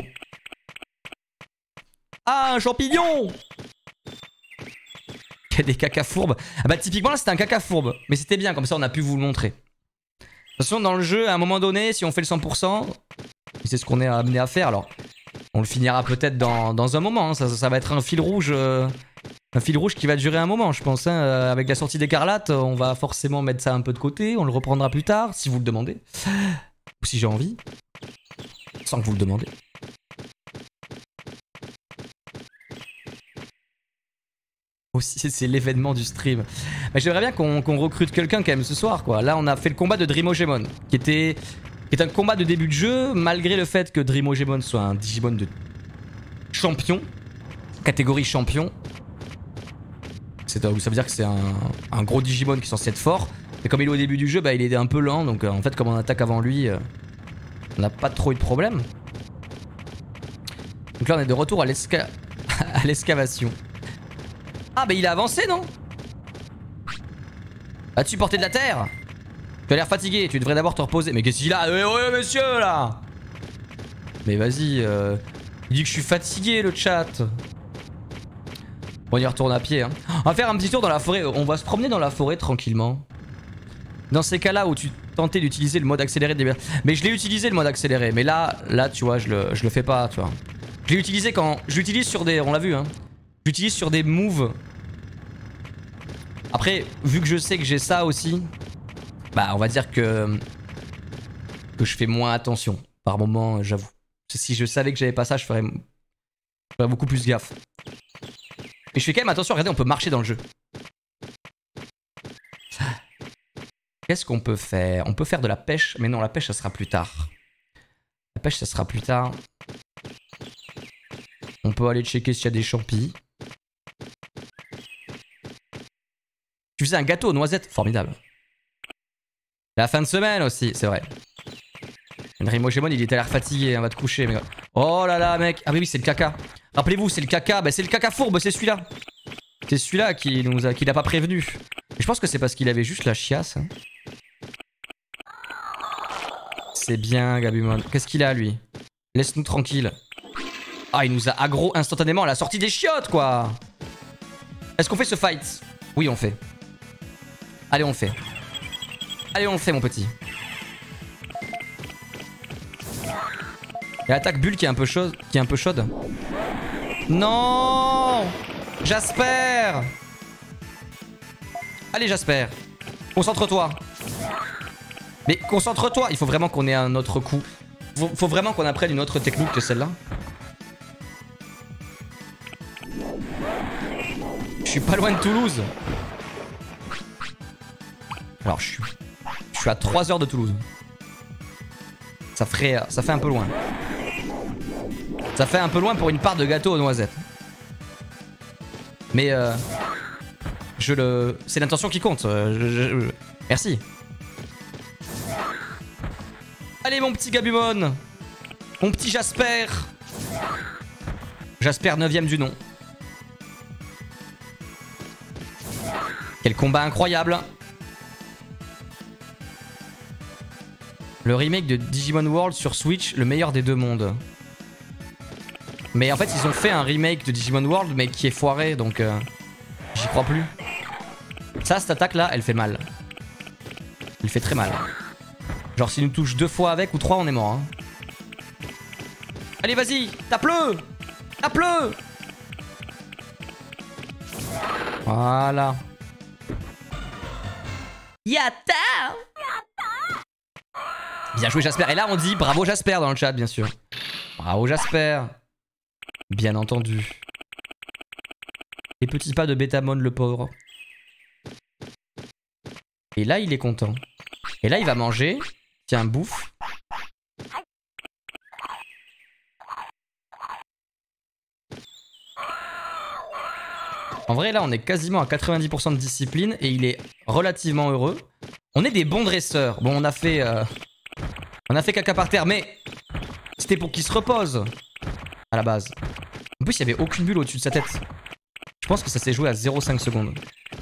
Ah, un champignon! Il y a des caca fourbes. Ah bah typiquement là c'était un caca fourbe. Mais c'était bien, comme ça on a pu vous le montrer. De toute façon dans le jeu, à un moment donné, si on fait le cent pour cent, c'est ce qu'on est amené à faire, alors on le finira peut-être dans, dans un moment. Hein. Ça, ça va être un fil rouge. Euh, un fil rouge qui va durer un moment, je pense. Hein. Euh, avec la sortie d'Écarlate, on va forcément mettre ça un peu de côté. On le reprendra plus tard, si vous le demandez. Ou si j'ai envie. Sans que vous le demandez. Aussi, c'est l'événement du stream. Mais j'aimerais bien qu'on qu'on recrute quelqu'un quand même ce soir, quoi. Là, on a fait le combat de Dreamogemon, qui était, qui est un combat de début de jeu, malgré le fait que Dreamogemon soit un Digimon de champion, catégorie champion. Ça veut dire que c'est un, un gros Digimon qui est censé être fort. Mais comme il est au début du jeu, bah, il est un peu lent, donc euh, en fait, comme on attaque avant lui, euh, on n'a pas trop eu de problème. Donc là, on est de retour à l'excavation. Ah bah il a avancé non? As-tu porté de la terre? Tu as l'air fatigué, tu devrais d'abord te reposer. Mais qu'est-ce qu'il a? Ouais, ouais monsieur là. Mais vas-y, euh... il dit que je suis fatigué le chat. On y retourne à pied hein. On va faire un petit tour dans la forêt, on va se promener dans la forêt tranquillement. Dans ces cas là où tu tentais d'utiliser le mode accéléré des... Mais je l'ai utilisé le mode accéléré, mais là, là tu vois, je le, je le fais pas tu vois. Je l'ai utilisé quand... Je l'utilise sur des... On l'a vu hein. J'utilise sur des moves. Après, vu que je sais que j'ai ça aussi, bah on va dire que que je fais moins attention. Par moment, j'avoue. Si je savais que j'avais pas ça, je ferais, je ferais beaucoup plus gaffe. Mais je fais quand même attention. Regardez, on peut marcher dans le jeu. Qu'est-ce qu'on peut faire? On peut faire de la pêche, mais non, la pêche ça sera plus tard. La pêche ça sera plus tard. On peut aller checker s'il y a des champis. Tu faisais un gâteau aux noisettes, formidable. La fin de semaine aussi, c'est vrai. Dreamogemon, il était à l'air fatigué, on va te coucher. Mais... Oh là là, mec. Ah oui, oui, c'est le caca. Rappelez-vous, c'est le caca. Bah, c'est le caca fourbe, c'est celui-là. C'est celui-là qui nous a, qui l'a pas prévenu. Et je pense que c'est parce qu'il avait juste la chiasse. Hein. C'est bien, Gabumon. Qu'est-ce qu'il a, lui? Laisse-nous tranquille. Ah, il nous a aggro instantanément à la sortie des chiottes, quoi. Est-ce qu'on fait ce fight? Oui, on fait. Allez, on le fait. Allez, on le fait, mon petit. Et l'attaque bulle qui est un peu chaude. Qui est un peu chaude. Non, Jasper. Allez, Jasper. Concentre-toi. Mais concentre-toi. Il faut vraiment qu'on ait un autre coup. Faut, faut vraiment qu'on apprenne une autre technique que celle-là. Je suis pas loin de Toulouse. Alors je suis, je suis à trois heures de Toulouse. Ça ferait, ça fait un peu loin. Ça fait un peu loin pour une part de gâteau aux noisettes. Mais euh, je le, c'est l'intention qui compte. Je, je, je... Merci. Allez mon petit Gabumon. Mon petit Jasper. Jasper neuvième du nom. Quel combat incroyable. Le remake de Digimon World sur Switch, le meilleur des deux mondes. Mais en fait, ils ont fait un remake de Digimon World, mais qui est foiré, donc euh, j'y crois plus. Ça, cette attaque-là, elle fait mal. Elle fait très mal. Genre, s'il nous touche deux fois avec ou trois, on est mort. Hein. Allez, vas-y, tape-le. Tape-le. Voilà. Yatta. Bien joué Jasper. Et là on dit bravo Jasper dans le chat bien sûr. Bravo Jasper. Bien entendu. Les petits pas de Betamon le pauvre. Et là il est content. Et là il va manger. Tiens bouffe. En vrai, là, on est quasiment à quatre-vingt-dix pour cent de discipline et il est relativement heureux. On est des bons dresseurs. Bon, on a fait... Euh... On a fait caca par terre, mais... C'était pour qu'il se repose. À la base. En plus, il n'y avait aucune bulle au-dessus de sa tête. Je pense que ça s'est joué à zéro virgule cinq secondes.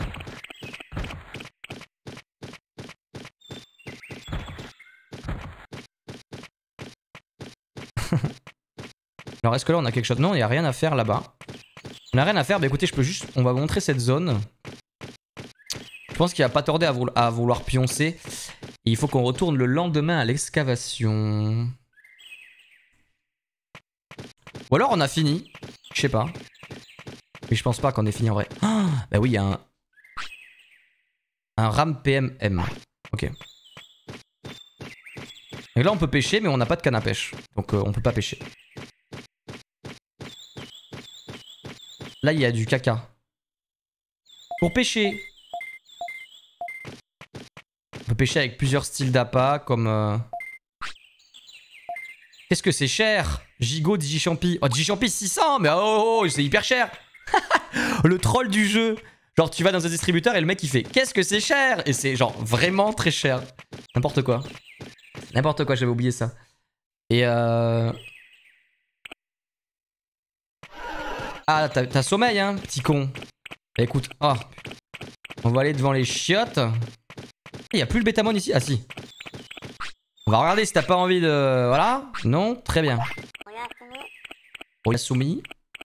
Alors, est-ce que là, on a quelque chose? Non, il n'y a rien à faire là-bas. On n'a rien à faire. Bah écoutez, je peux juste... On va montrer cette zone. Je pense qu'il va pas tarder à, vouloir, à vouloir pioncer. Et il faut qu'on retourne le lendemain à l'excavation. Ou alors on a fini. Je sais pas. Mais je pense pas qu'on ait fini en vrai. Ah, bah oui, il y a un... Un RAM P M M. Ok. Et là on peut pêcher, mais on n'a pas de canne à pêche. Donc euh, on peut pas pêcher. Là il y a du caca. Pour pêcher. On peut pêcher avec plusieurs styles d'appât comme... Euh... Qu'est-ce que c'est cher? Gigot, Digichampi. Oh, Digichampi six cents. Mais oh, oh c'est hyper cher. Le troll du jeu. Genre tu vas dans un distributeur et le mec il fait qu'est-ce que c'est cher? Et c'est genre vraiment très cher. N'importe quoi. N'importe quoi, j'avais oublié ça. Et euh... Ah, t'as sommeil hein, petit con. Bah, écoute, oh. On va aller devant les chiottes. Il n'y a plus le Bétamon ici? Ah si. On va regarder si t'as pas envie de... Voilà. Non, très bien. Oyasumi.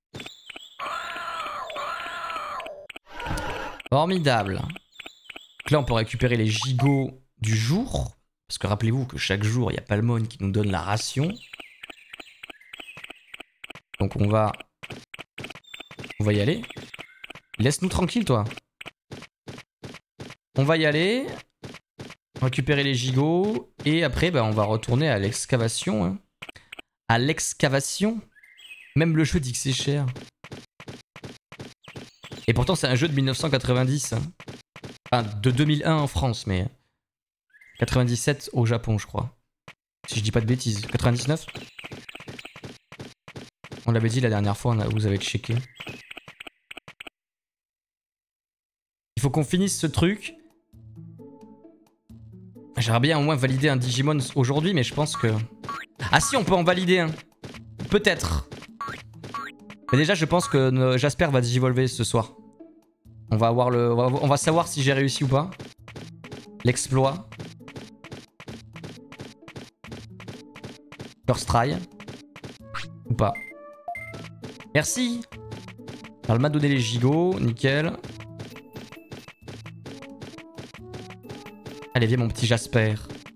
Formidable. Donc là on peut récupérer les gigots du jour. Parce que rappelez-vous que chaque jour il y a Palmon qui nous donne la ration. Donc on va... On va y aller. Laisse-nous tranquille toi. On va y aller. Récupérer les gigots. Et après bah, on va retourner à l'excavation. Hein. À l'excavation. Même le jeu dit que c'est cher. Et pourtant c'est un jeu de mille neuf cent quatre-vingt-dix. Hein. Enfin de deux mille un en France mais... quatre-vingt-dix-sept au Japon je crois. Si je dis pas de bêtises. quatre-vingt-dix-neuf. On l'avait dit la dernière fois, on a... vous avez checké. Il faut qu'on finisse ce truc. J'aimerais bien au moins valider un Digimon aujourd'hui, mais je pense que... Ah si, on peut en valider un. Peut-être. Mais déjà, je pense que Jasper va digivolver ce soir. On va avoir le... On va savoir si j'ai réussi ou pas. L'exploit. First try. Ou pas. Merci. Alors, elle m'a donné les gigots. Nickel. Allez, viens mon petit Jasper.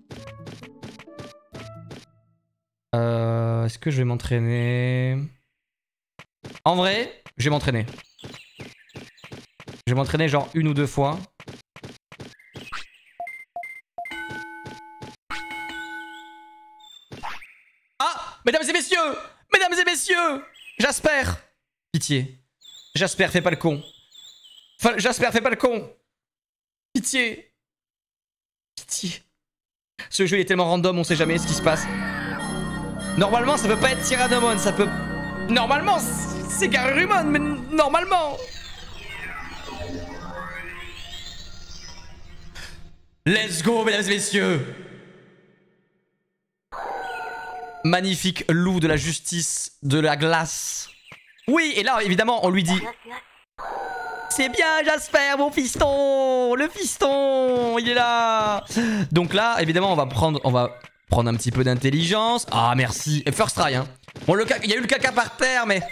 Euh, Est-ce que je vais m'entraîner? En vrai, je vais m'entraîner. Je vais m'entraîner genre une ou deux fois. Ah! Mesdames et messieurs! Mesdames et messieurs! Jasper! Pitié. Jasper, fais pas le con. Enfin, Jasper, fais pas le con. Pitié. Pitié. Ce jeu il est tellement random, on sait jamais ce qui se passe. Normalement, ça peut pas être Tyrannomon, ça peut... Normalement, c'est Garurumon, mais normalement... Let's go, mesdames et messieurs! Magnifique loup de la justice, de la glace. Oui, et là, évidemment, on lui dit... C'est bien, Jasper, mon fiston! Le fiston! Il est là! Donc là, évidemment, on va prendre, on va prendre un petit peu d'intelligence. Ah, merci. Et first try, hein. Bon, le il y a eu le caca par terre, mais...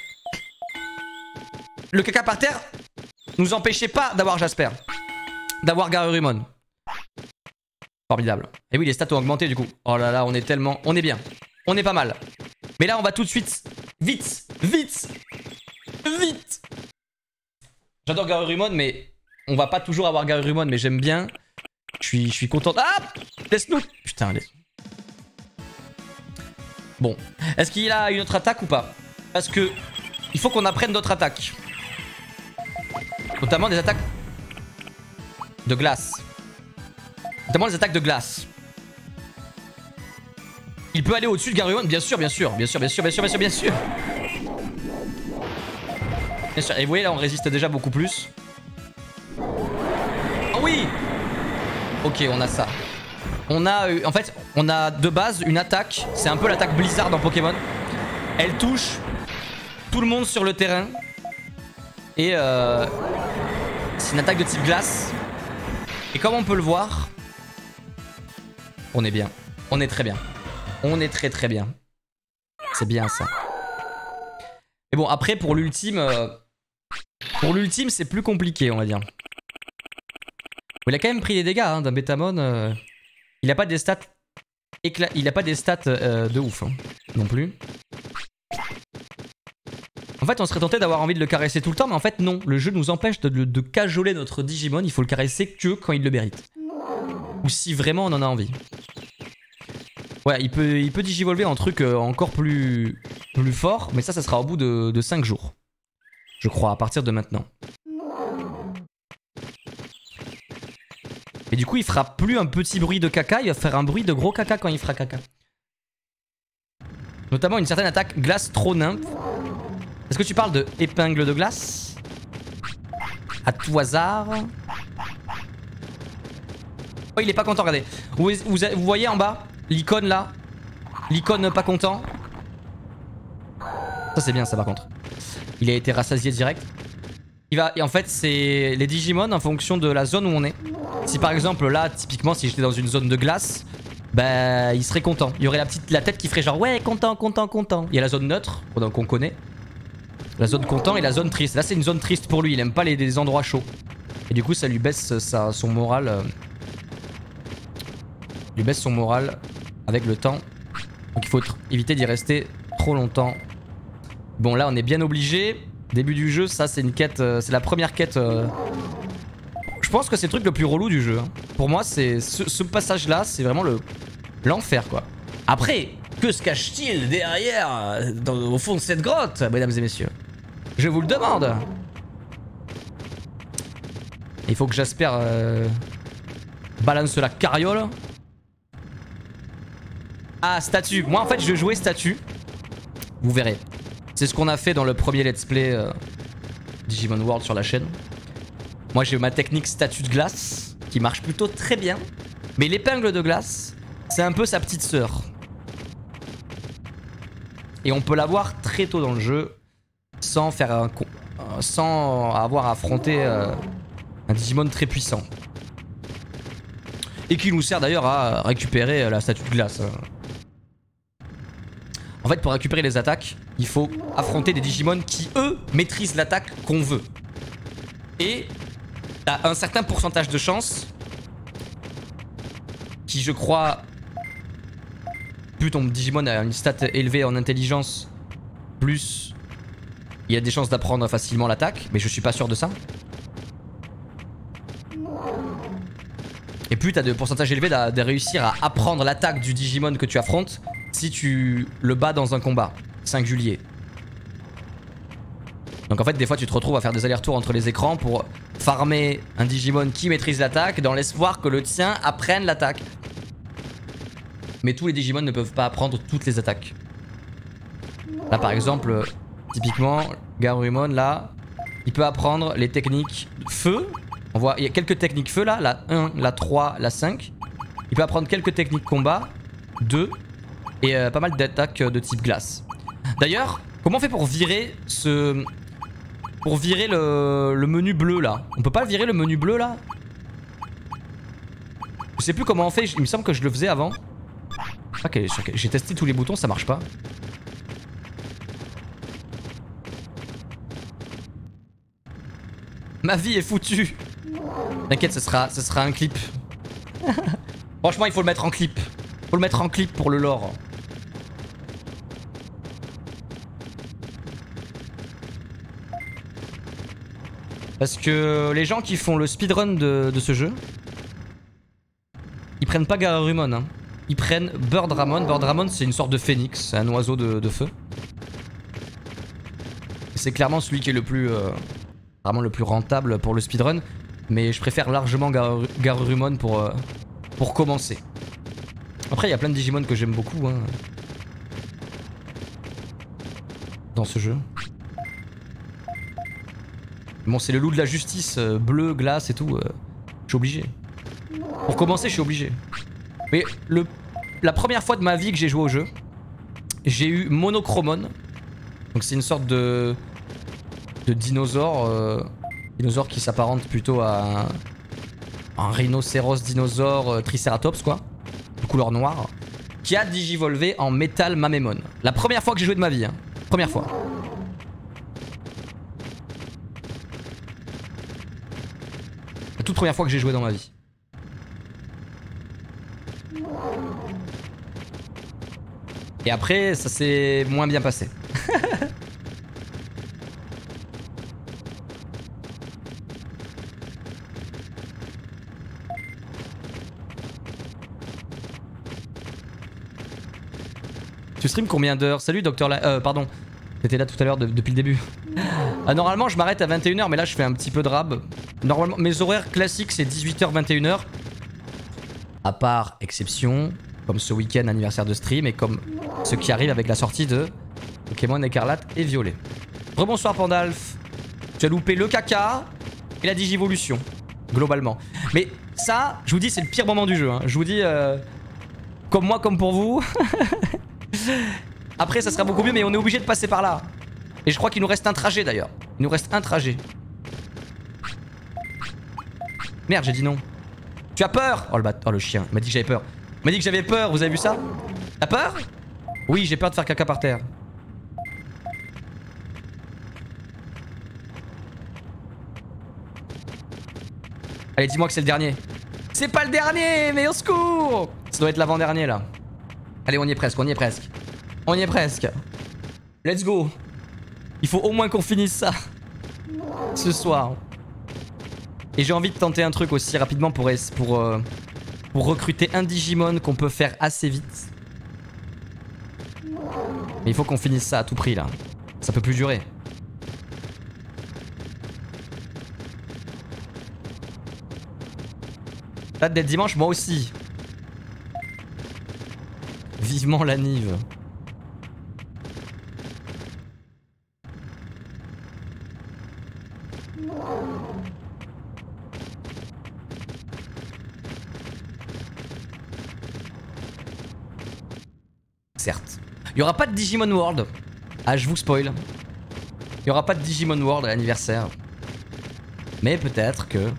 Le caca par terre nous empêchait pas d'avoir Jasper. D'avoir Garurumon. Formidable. Et oui, les stats ont augmenté, du coup. Oh là là, on est tellement... On est bien. On est pas mal. Mais là, on va tout de suite... Vite! Vite! Vite! J'adore Garurumon, mais on va pas toujours avoir Garurumon, mais j'aime bien. Je suis, je suis content. Ah! Laisse-nous. Putain, laisse. Bon. Est-ce qu'il a une autre attaque ou pas? Parce que il faut qu'on apprenne d'autres attaques. Notamment des attaques de glace. Notamment les attaques de glace. Il peut aller au-dessus de Garurumon, bien sûr, bien sûr, bien sûr, bien sûr, bien sûr, bien sûr, bien sûr. Bien sûr. Et vous voyez là on résiste déjà beaucoup plus. Oh oui. Ok, on a ça. On a, euh, en fait, on a de base une attaque. C'est un peu l'attaque Blizzard dans Pokémon. Elle touche tout le monde sur le terrain. Et euh, c'est une attaque de type glace. Et comme on peut le voir, on est bien. On est très bien. On est très très bien. C'est bien ça. Mais bon, après pour l'ultime, euh, pour l'ultime c'est plus compliqué on va dire. Il a quand même pris des dégâts hein, d'un Betamon. Euh, il a pas des stats éclat... Il a pas des stats euh, de ouf hein, non plus. En fait on serait tenté d'avoir envie de le caresser tout le temps, mais en fait non. Le jeu nous empêche de, de, de cajoler notre Digimon. Il faut le caresser que quand il le mérite. Ou si vraiment on en a envie. Ouais, il peut, il peut digivolver en truc euh, encore plus, plus fort, mais ça, ça sera au bout de, de cinq jours. Je crois, à partir de maintenant. Et du coup, il fera plus un petit bruit de caca, il va faire un bruit de gros caca quand il fera caca. Notamment une certaine attaque glace trop nymphe. Est-ce que tu parles de épingle de glace? À tout hasard. Oh, il est pas content, regardez. Vous, vous, vous voyez en bas l'icône là? L'icône pas content. Ça c'est bien ça par contre. Il a été rassasié direct. Il va, et en fait c'est les Digimon en fonction de la zone où on est. Si par exemple là typiquement si j'étais dans une zone de glace, bah il serait content. Il y aurait la petite la tête qui ferait genre ouais content content content. Il y a la zone neutre qu'on connaît. La zone content et la zone triste. Là c'est une zone triste pour lui, il aime pas les, les endroits chauds. Et du coup ça lui baisse sa, son moral. Euh, lui baisse son moral avec le temps. Donc il faut éviter d'y rester trop longtemps. Bon là on est bien obligé. Début du jeu, ça c'est une quête, euh, c'est la première quête. Euh... Je pense que c'est le truc le plus relou du jeu. Hein. Pour moi c'est ce, ce passage là, c'est vraiment le l'enfer quoi. Après, que se cache-t-il derrière, dans, au fond de cette grotte, mesdames et messieurs? Je vous le demande. Il faut que Jasper euh, balance la carriole. Ah, statue. Moi en fait je jouais statue. Vous verrez. C'est ce qu'on a fait dans le premier let's play euh, Digimon World sur la chaîne. Moi j'ai ma technique statue de glace qui marche plutôt très bien. Mais l'épingle de glace, c'est un peu sa petite sœur. Et on peut l'avoir très tôt dans le jeu sans faire un con, euh, sans avoir affronté euh, un Digimon très puissant. Et qui nous sert d'ailleurs à récupérer la statue de glace. En fait, pour récupérer les attaques, il faut affronter des Digimon qui, eux, maîtrisent l'attaque qu'on veut. Et t'as un certain pourcentage de chance qui, je crois, plus ton Digimon a une stat élevée en intelligence, plus il y a des chances d'apprendre facilement l'attaque, mais je suis pas sûr de ça. Et plus t'as de pourcentage élevé de, de réussir à apprendre l'attaque du Digimon que tu affrontes si tu le bats dans un combat singulier. Donc en fait des fois tu te retrouves à faire des allers-retours entre les écrans pour farmer un Digimon qui maîtrise l'attaque dans l'espoir que le tien apprenne l'attaque. Mais tous les Digimon ne peuvent pas apprendre toutes les attaques. Là par exemple, typiquement Garurumon là, il peut apprendre les techniques feu. On voit, il y a quelques techniques feu là, la un, la trois, la cinq. Il peut apprendre quelques techniques combat, deux. Et euh, pas mal d'attaques de type glace. D'ailleurs, comment on fait pour virer ce... Pour virer le, le menu bleu là? On peut pas virer le menu bleu là? Je sais plus comment on fait, il me semble que je le faisais avant. Ok, j'ai testé tous les boutons, ça marche pas. Ma vie est foutue. T'inquiète, ce sera, ce sera un clip. Franchement, il faut le mettre en clip. Faut le mettre en clip pour le lore. Parce que les gens qui font le speedrun de, de ce jeu, ils prennent pas Garurumon, hein. Ils prennent Birdramon. Birdramon c'est une sorte de phénix, c'est un oiseau de, de feu. C'est clairement celui qui est le plus, euh, vraiment le plus rentable pour le speedrun. Mais je préfère largement Gar Garurumon pour, euh, pour commencer. Après il y a plein de Digimon que j'aime beaucoup hein, dans ce jeu. Bon, c'est le loup de la justice, euh, bleu, glace et tout. Euh, je suis obligé. Pour commencer, je suis obligé. Mais le, la première fois de ma vie que j'ai joué au jeu, j'ai eu Monochromon. Donc c'est une sorte de, de dinosaure. Euh, dinosaure qui s'apparente plutôt à un, un rhinocéros dinosaure euh, Triceratops quoi. De couleur noire. Qui a digivolvé en métal Mamemon. La première fois que j'ai joué de ma vie. Hein. Première fois. La toute première fois que j'ai joué dans ma vie. Et après, ça s'est moins bien passé. Tu stream combien d'heures? Salut Docteur La... Euh, pardon. T'étais là tout à l'heure de, depuis le début. Ah, normalement, je m'arrête à vingt et une heures, mais là, je fais un petit peu de rab. Normalement, mes horaires classiques, c'est dix-huit heures, vingt et une heures. À part exception, comme ce week-end anniversaire de stream et comme ce qui arrive avec la sortie de Pokémon Écarlate et Violet. Rebonsoir Pandalf. Tu as loupé le caca et la digivolution, globalement. Mais ça, je vous dis, c'est le pire moment du jeu. Hein. Je vous dis, euh, comme moi, comme pour vous. Après, ça sera beaucoup mieux, mais on est obligé de passer par là. Et je crois qu'il nous reste un trajet d'ailleurs. Il nous reste un trajet. Merde, j'ai dit non. Tu as peur? Oh le, bat... oh, le chien, il m'a dit que j'avais peur. Il m'a dit que j'avais peur, vous avez vu ça? T'as peur? Oui, j'ai peur de faire caca par terre. Allez, dis-moi que c'est le dernier. C'est pas le dernier, mais au secours! Ça doit être l'avant-dernier là. Allez, on y est presque, on y est presque. On y est presque. Let's go. Il faut au moins qu'on finisse ça. Ce soir. Et j'ai envie de tenter un truc aussi rapidement pour, pour, euh, pour recruter un Digimon qu'on peut faire assez vite. Mais il faut qu'on finisse ça à tout prix là. Ça peut plus durer. Date d'être dimanche, moi aussi. Vivement la Nive. Certes. Il n'y aura pas de Digimon World. Ah, je vous spoil. Il n'y aura pas de Digimon World à l'anniversaire. Mais peut-être que...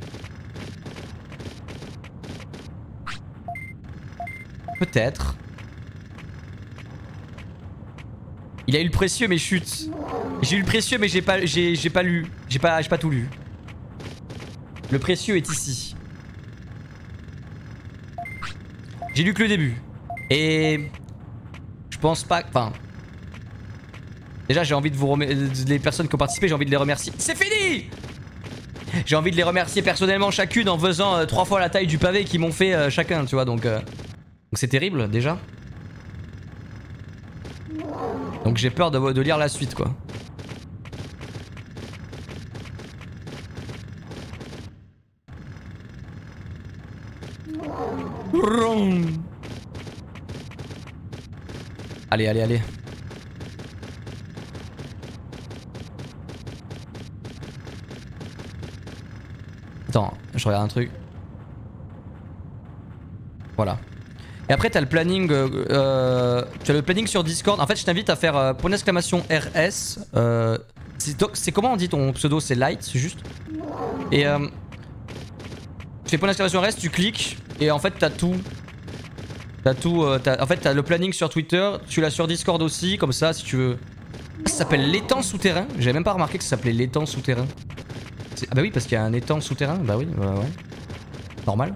Peut-être... Il a eu le précieux mais chute. J'ai eu le précieux mais j'ai pas j'ai j'ai pas lu. J'ai pas j'ai pas tout lu. Le précieux est ici. J'ai lu que le début. Et je pense pas. Enfin. Déjà j'ai envie de vous remercier. Les personnes qui ont participé, j'ai envie de les remercier. C'est fini! J'ai envie de les remercier personnellement chacune en faisant euh, trois fois la taille du pavé qu'ils m'ont fait euh, chacun, tu vois, donc euh... donc c'est terrible déjà. Donc j'ai peur de, de lire la suite quoi. Allez, allez, allez. Attends, je regarde un truc. Voilà. Et après t'as le planning euh, euh, tu as le planning sur Discord. En fait je t'invite à faire euh, point d'exclamation R S euh, c'est comment on dit ton pseudo? C'est Light, c'est juste. Et euh, tu fais point d'exclamation R S, tu cliques. Et en fait t'as tout. T'as tout euh, as, En fait t'as le planning sur Twitter. Tu l'as sur Discord aussi. Comme ça si tu veux. Ça s'appelle l'étang souterrain. J'avais même pas remarqué que ça s'appelait l'étang souterrain. Ah bah oui parce qu'il y a un étang souterrain. Bah oui bah ouais. Normal.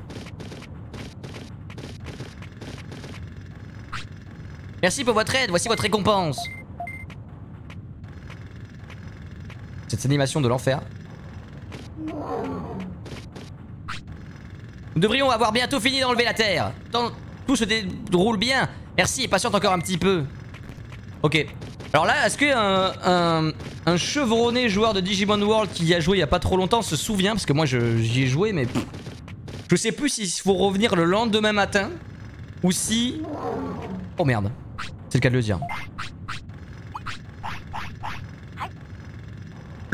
Merci pour votre aide, voici votre récompense. Cette animation de l'enfer. Nous devrions avoir bientôt fini d'enlever la terre. Tant tout se déroule bien. Merci et patiente encore un petit peu. Ok. Alors là, est-ce qu'un un, un chevronné joueur de Digimon World qui y a joué il y a pas trop longtemps se souvient? Parce que moi j'y ai joué mais... Pff, je sais plus s'il faut revenir le lendemain matin. Ou si... Oh merde. C'est le cas de le dire.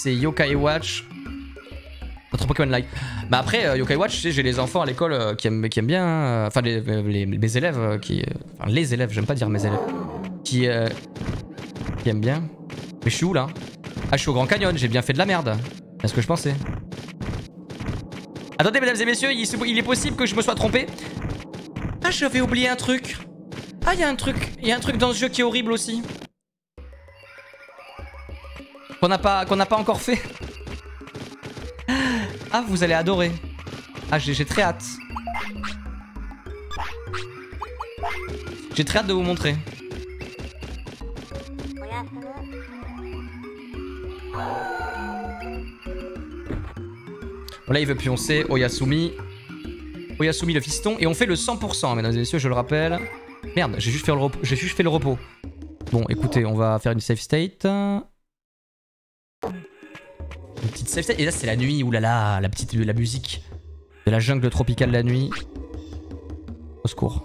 c'est Yokai Watch. Notre Pokémon Like. Bah après, euh, Yokai Watch, tu sais, j'ai les enfants à l'école euh, qui, aiment, qui aiment bien. Euh, enfin, les, les, mes élèves euh, qui. Euh, enfin, les élèves, j'aime pas dire mes élèves. Qui, euh, qui aiment bien. Mais je suis où là? Ah, je suis au Grand Canyon, j'ai bien fait de la merde. C'est ce que je pensais. Attendez, mesdames et messieurs, il, il est possible que je me sois trompé. Ah, j'avais oublié un truc. Ah, il y a un truc. Il y a un truc dans ce jeu qui est horrible aussi. Qu'on n'a pas, qu'on n'a pas encore fait. Ah, vous allez adorer. Ah, j'ai très hâte. J'ai très hâte de vous montrer. Bon, là, il veut pioncer Oyasumi. Oyasumi, le fiston. Et on fait le cent pour cent, mesdames et messieurs, je le rappelle. Merde, j'ai juste fait le repos. J'ai juste fait le repos. Bon, écoutez, on va faire une save state. Une petite save state. Et là, c'est la nuit. Oulala, la petite la musique de la jungle tropicale la nuit. Au secours.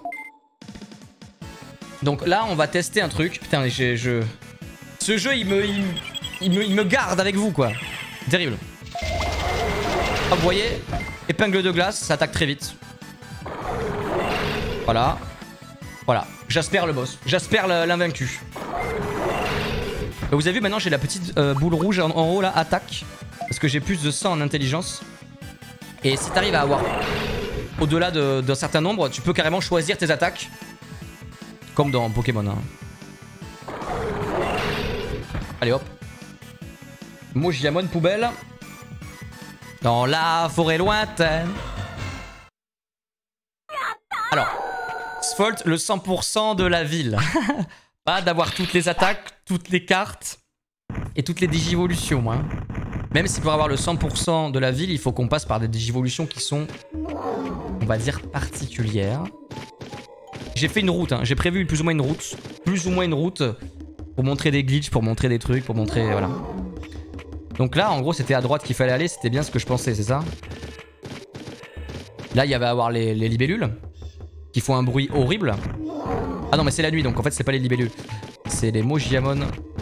Donc là, on va tester un truc. Putain, je... je... Ce jeu, il me, il, il, me, il me garde avec vous, quoi. Terrible. Ah, vous voyez, épingle de glace, ça attaque très vite. Voilà. Voilà. J'aspère le boss. J'aspère l'invaincu. Vous avez vu, maintenant, j'ai la petite euh, boule rouge en, en haut, là, attaque. Parce que j'ai plus de cent en intelligence. Et si t'arrives à avoir au-delà d'un certain nombre, tu peux carrément choisir tes attaques. Comme dans Pokémon. Hein. Allez, hop. Mojiamon poubelle. Dans la forêt lointaine. Alors, Sfolt, le cent pour cent de la ville. Pas d'avoir toutes les attaques, toutes les cartes et toutes les digivolutions. Hein. Même si pour avoir le cent pour cent de la ville, il faut qu'on passe par des digivolutions qui sont, on va dire, particulières. J'ai fait une route, hein. J'ai prévu plus ou moins une route. Plus ou moins une route pour montrer des glitches, pour montrer des trucs, pour montrer... Voilà. Donc là, en gros, c'était à droite qu'il fallait aller. C'était bien ce que je pensais, c'est ça? Là, il y avait à avoir les, les libellules qui font un bruit horrible. Ah non, mais c'est la nuit, donc en fait, c'est pas les libellules. C'est les Mojiamon.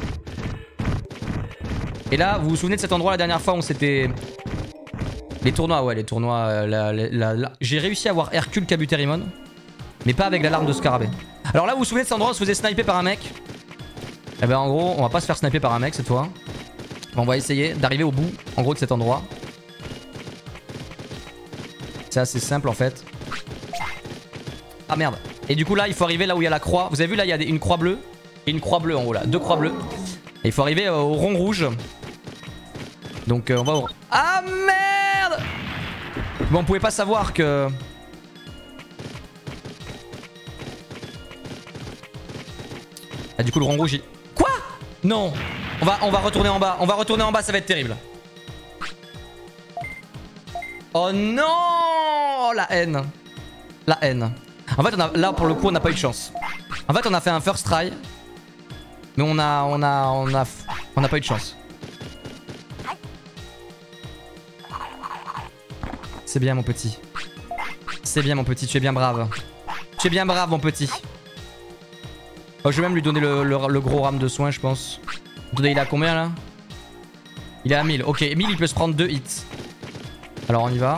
Et là, vous vous souvenez de cet endroit la dernière fois où on s'était... Les tournois, ouais, les tournois... Euh, la, la, la, la... J'ai réussi à avoir Hercule Kabuterimon, mais pas avec l'alarme de scarabée. Alors là, vous vous souvenez de cet endroit où on se faisait sniper par un mec? Eh ben en gros, on va pas se faire sniper par un mec cette fois. On va essayer d'arriver au bout, en gros, de cet endroit. C'est assez simple, en fait. Ah, merde. Et du coup, là, il faut arriver là où il y a la croix. Vous avez vu, là, il y a une croix bleue. Et une croix bleue en haut, là. Deux croix bleues. Et il faut arriver euh, au rond rouge. Donc, euh, on va au... Ah, merde! Bon, on pouvait pas savoir que... Ah, du coup, le rond rouge, il... Quoi? Non! On va, on va retourner en bas. On va retourner en bas, ça va être terrible. Oh non! La haine. La haine. En fait, on a, là, pour le coup, on n'a pas eu de chance. En fait, on a fait un first try. Mais on a... On a... On a... On n'a pas eu de chance. C'est bien, mon petit. C'est bien, mon petit. Tu es bien brave. Tu es bien brave, mon petit. Oh, je vais même lui donner le, le, le gros rame de soins, je pense. Attendez, il est à combien là? Il est à mille. Ok, mille, il peut se prendre deux hits. Alors on y va.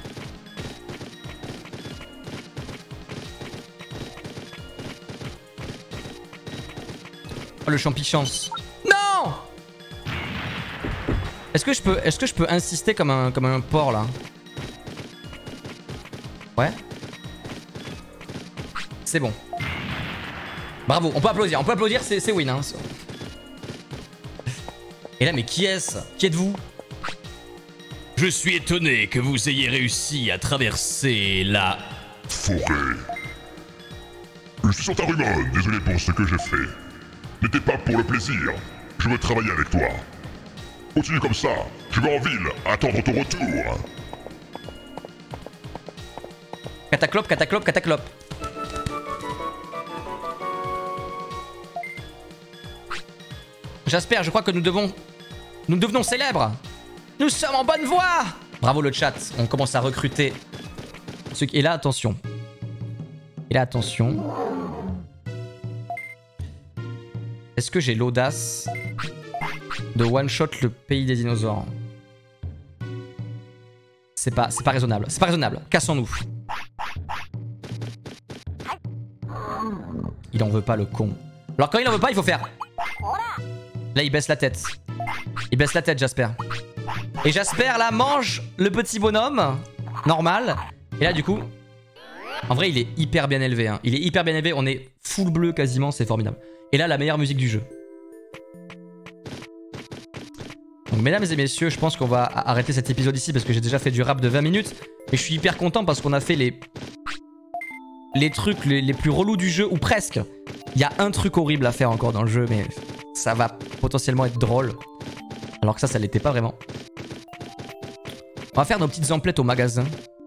Oh, le champi chance. Non! Est-ce que je peux, est-ce que je peux insister comme un, comme un porc là? Ouais. C'est bon. Bravo, on peut applaudir, on peut applaudir, c'est win hein. Et là, mais qui est-ce? Qui êtes-vous? Je suis étonné que vous ayez réussi à traverser la forêt. Je suis sur ta rumeur, désolé pour ce que j'ai fait. N'était pas pour le plaisir, je veux travailler avec toi. Continue comme ça, je vais en ville, attendre ton retour. Cataclope, cataclope, cataclope. J'espère, je crois que nous devons... Nous devenons célèbres. Nous sommes en bonne voie. Bravo le chat, on commence à recruter. Et là, attention. Et là, attention. Est-ce que j'ai l'audace de one-shot le pays des dinosaures. C'est pas, c'est pas raisonnable. C'est pas raisonnable. Cassons-nous. Il en veut pas, le con. Alors quand il en veut pas, il faut faire... Là, il baisse la tête. Il baisse la tête, Jasper. Et Jasper, là, mange le petit bonhomme. Normal. Et là, du coup... En vrai, il est hyper bien élevé. Hein. Il est hyper bien élevé. On est full bleu quasiment. C'est formidable. Et là, la meilleure musique du jeu. Donc, mesdames et messieurs, je pense qu'on va arrêter cet épisode ici parce que j'ai déjà fait du rap de vingt minutes. Et je suis hyper content parce qu'on a fait les... Les trucs les, les plus relous du jeu, ou presque. Il y a un truc horrible à faire encore dans le jeu, mais ça va potentiellement être drôle. Alors que ça, ça l'était pas vraiment. On va faire nos petites emplettes au magasin.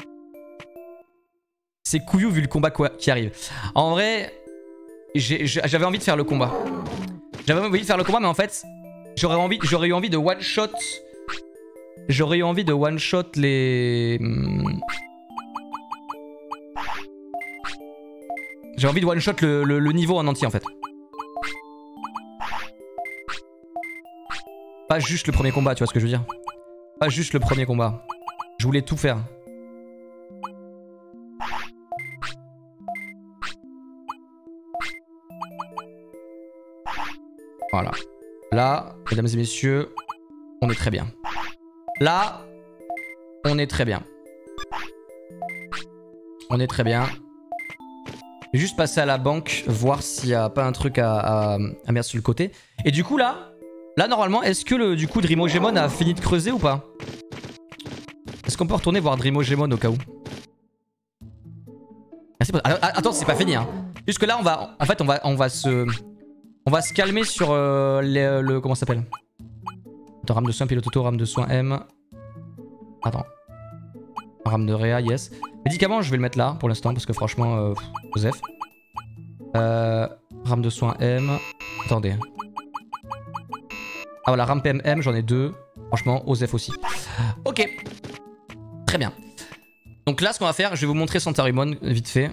C'est couillou vu le combat qui arrive. En vrai, j'avais envie de faire le combat. J'avais envie de faire le combat, mais en fait, j'aurais envie, j'aurais eu envie de one shot. J'aurais eu envie de one shot les. J'ai envie de one shot le, le, le niveau en entier en fait. Pas juste le premier combat, tu vois ce que je veux dire. Pas juste le premier combat. Je voulais tout faire. Voilà. Là, mesdames et messieurs, on est très bien. Là, on est très bien. On est très bien. Je vais juste passer à la banque, voir s'il n'y a pas un truc à, à, à mettre sur le côté. Et du coup, là, là normalement, est-ce que le, du coup Dreamogemon a fini de creuser ou pas? Est-ce qu'on peut retourner voir Dreamogemon au cas où? Merci pour... Attends, c'est pas fini, hein. Jusque là, on va, en fait, on va, on va se... On va se calmer sur euh, les, le... Comment ça s'appelle? Attends, rame de soin, pilote auto, rame de soin M. Attends. Rame de Réa, yes. Médicament, je vais le mettre là pour l'instant parce que franchement, euh, Joseph. Euh, rame de soin M. Attendez. Ah voilà, rame P M M, j'en ai deux. Franchement, Joseph aussi. Ok. Très bien. Donc là, ce qu'on va faire, je vais vous montrer Santarimon vite fait.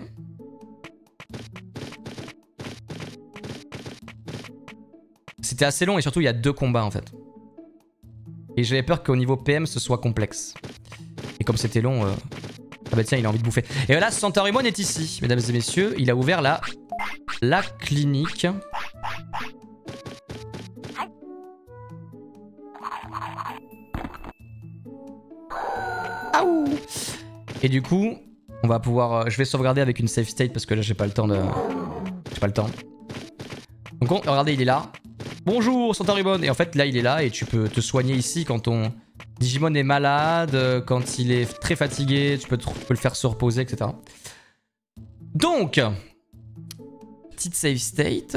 C'était assez long et surtout il y a deux combats en fait. Et j'avais peur qu'au niveau P M ce soit complexe. Et comme c'était long, euh... ah bah tiens, il a envie de bouffer. Et là, Santarimon est ici, mesdames et messieurs. Il a ouvert la, la clinique. Aouh. Et du coup, on va pouvoir... Je vais sauvegarder avec une save state parce que là, j'ai pas le temps de... J'ai pas le temps. Donc, on... regardez, il est là. Bonjour Santarimon. Et en fait là il est là et tu peux te soigner ici quand ton Digimon est malade, quand il est très fatigué, tu peux, te, tu peux le faire se reposer, et cetera. Donc, petite save state.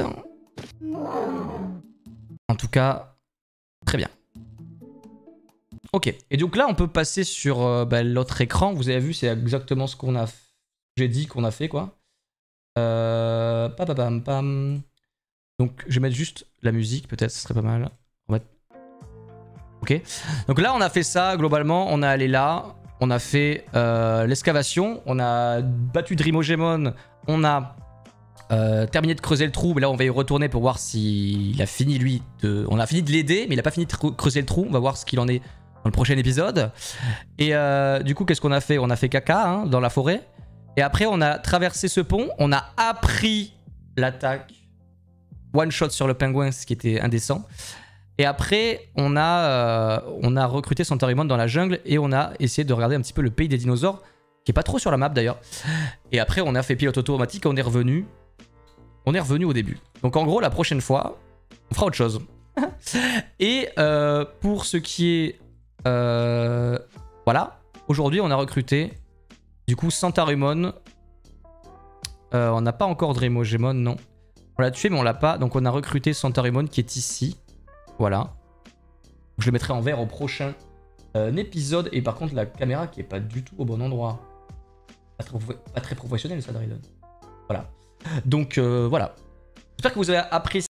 En tout cas, très bien. Ok, et donc là on peut passer sur euh, bah, l'autre écran. Vous avez vu, c'est exactement ce qu'on a... J'ai dit qu'on a fait quoi. Euh... Pam, pam, pam. Donc je vais mettre juste la musique, peut-être, ce serait pas mal. On va... Ok. Donc là, on a fait ça, globalement. On est allé là. On a fait euh, l'excavation. On a battu Dreamogemon. On a euh, terminé de creuser le trou. Mais là, on va y retourner pour voir s'il a fini, lui. De... On a fini de l'aider, mais il n'a pas fini de creuser le trou. On va voir ce qu'il en est dans le prochain épisode. Et euh, du coup, qu'est-ce qu'on a fait? On a fait caca hein, dans la forêt. Et après, on a traversé ce pont. On a appris l'attaque. One shot sur le pingouin, ce qui était indécent. Et après, on a, euh, on a recruté Santarimon dans la jungle et on a essayé de regarder un petit peu le pays des dinosaures, qui est pas trop sur la map d'ailleurs. Et après, on a fait pilote automatique et on est revenu. On est revenu au début. Donc en gros, la prochaine fois, on fera autre chose. Et euh, pour ce qui est... Euh, voilà. Aujourd'hui, on a recruté du coup Santarimon. Euh, on n'a pas encore Dreamogemon, non. On l'a tué mais on l'a pas, donc on a recruté Santarimon qui est ici. Voilà. Je le mettrai en vert au prochain euh, épisode. Et par contre la caméra qui est pas du tout au bon endroit. Pas très, pas très professionnel ça, Dryden. Voilà. Donc euh, voilà. J'espère que vous avez apprécié.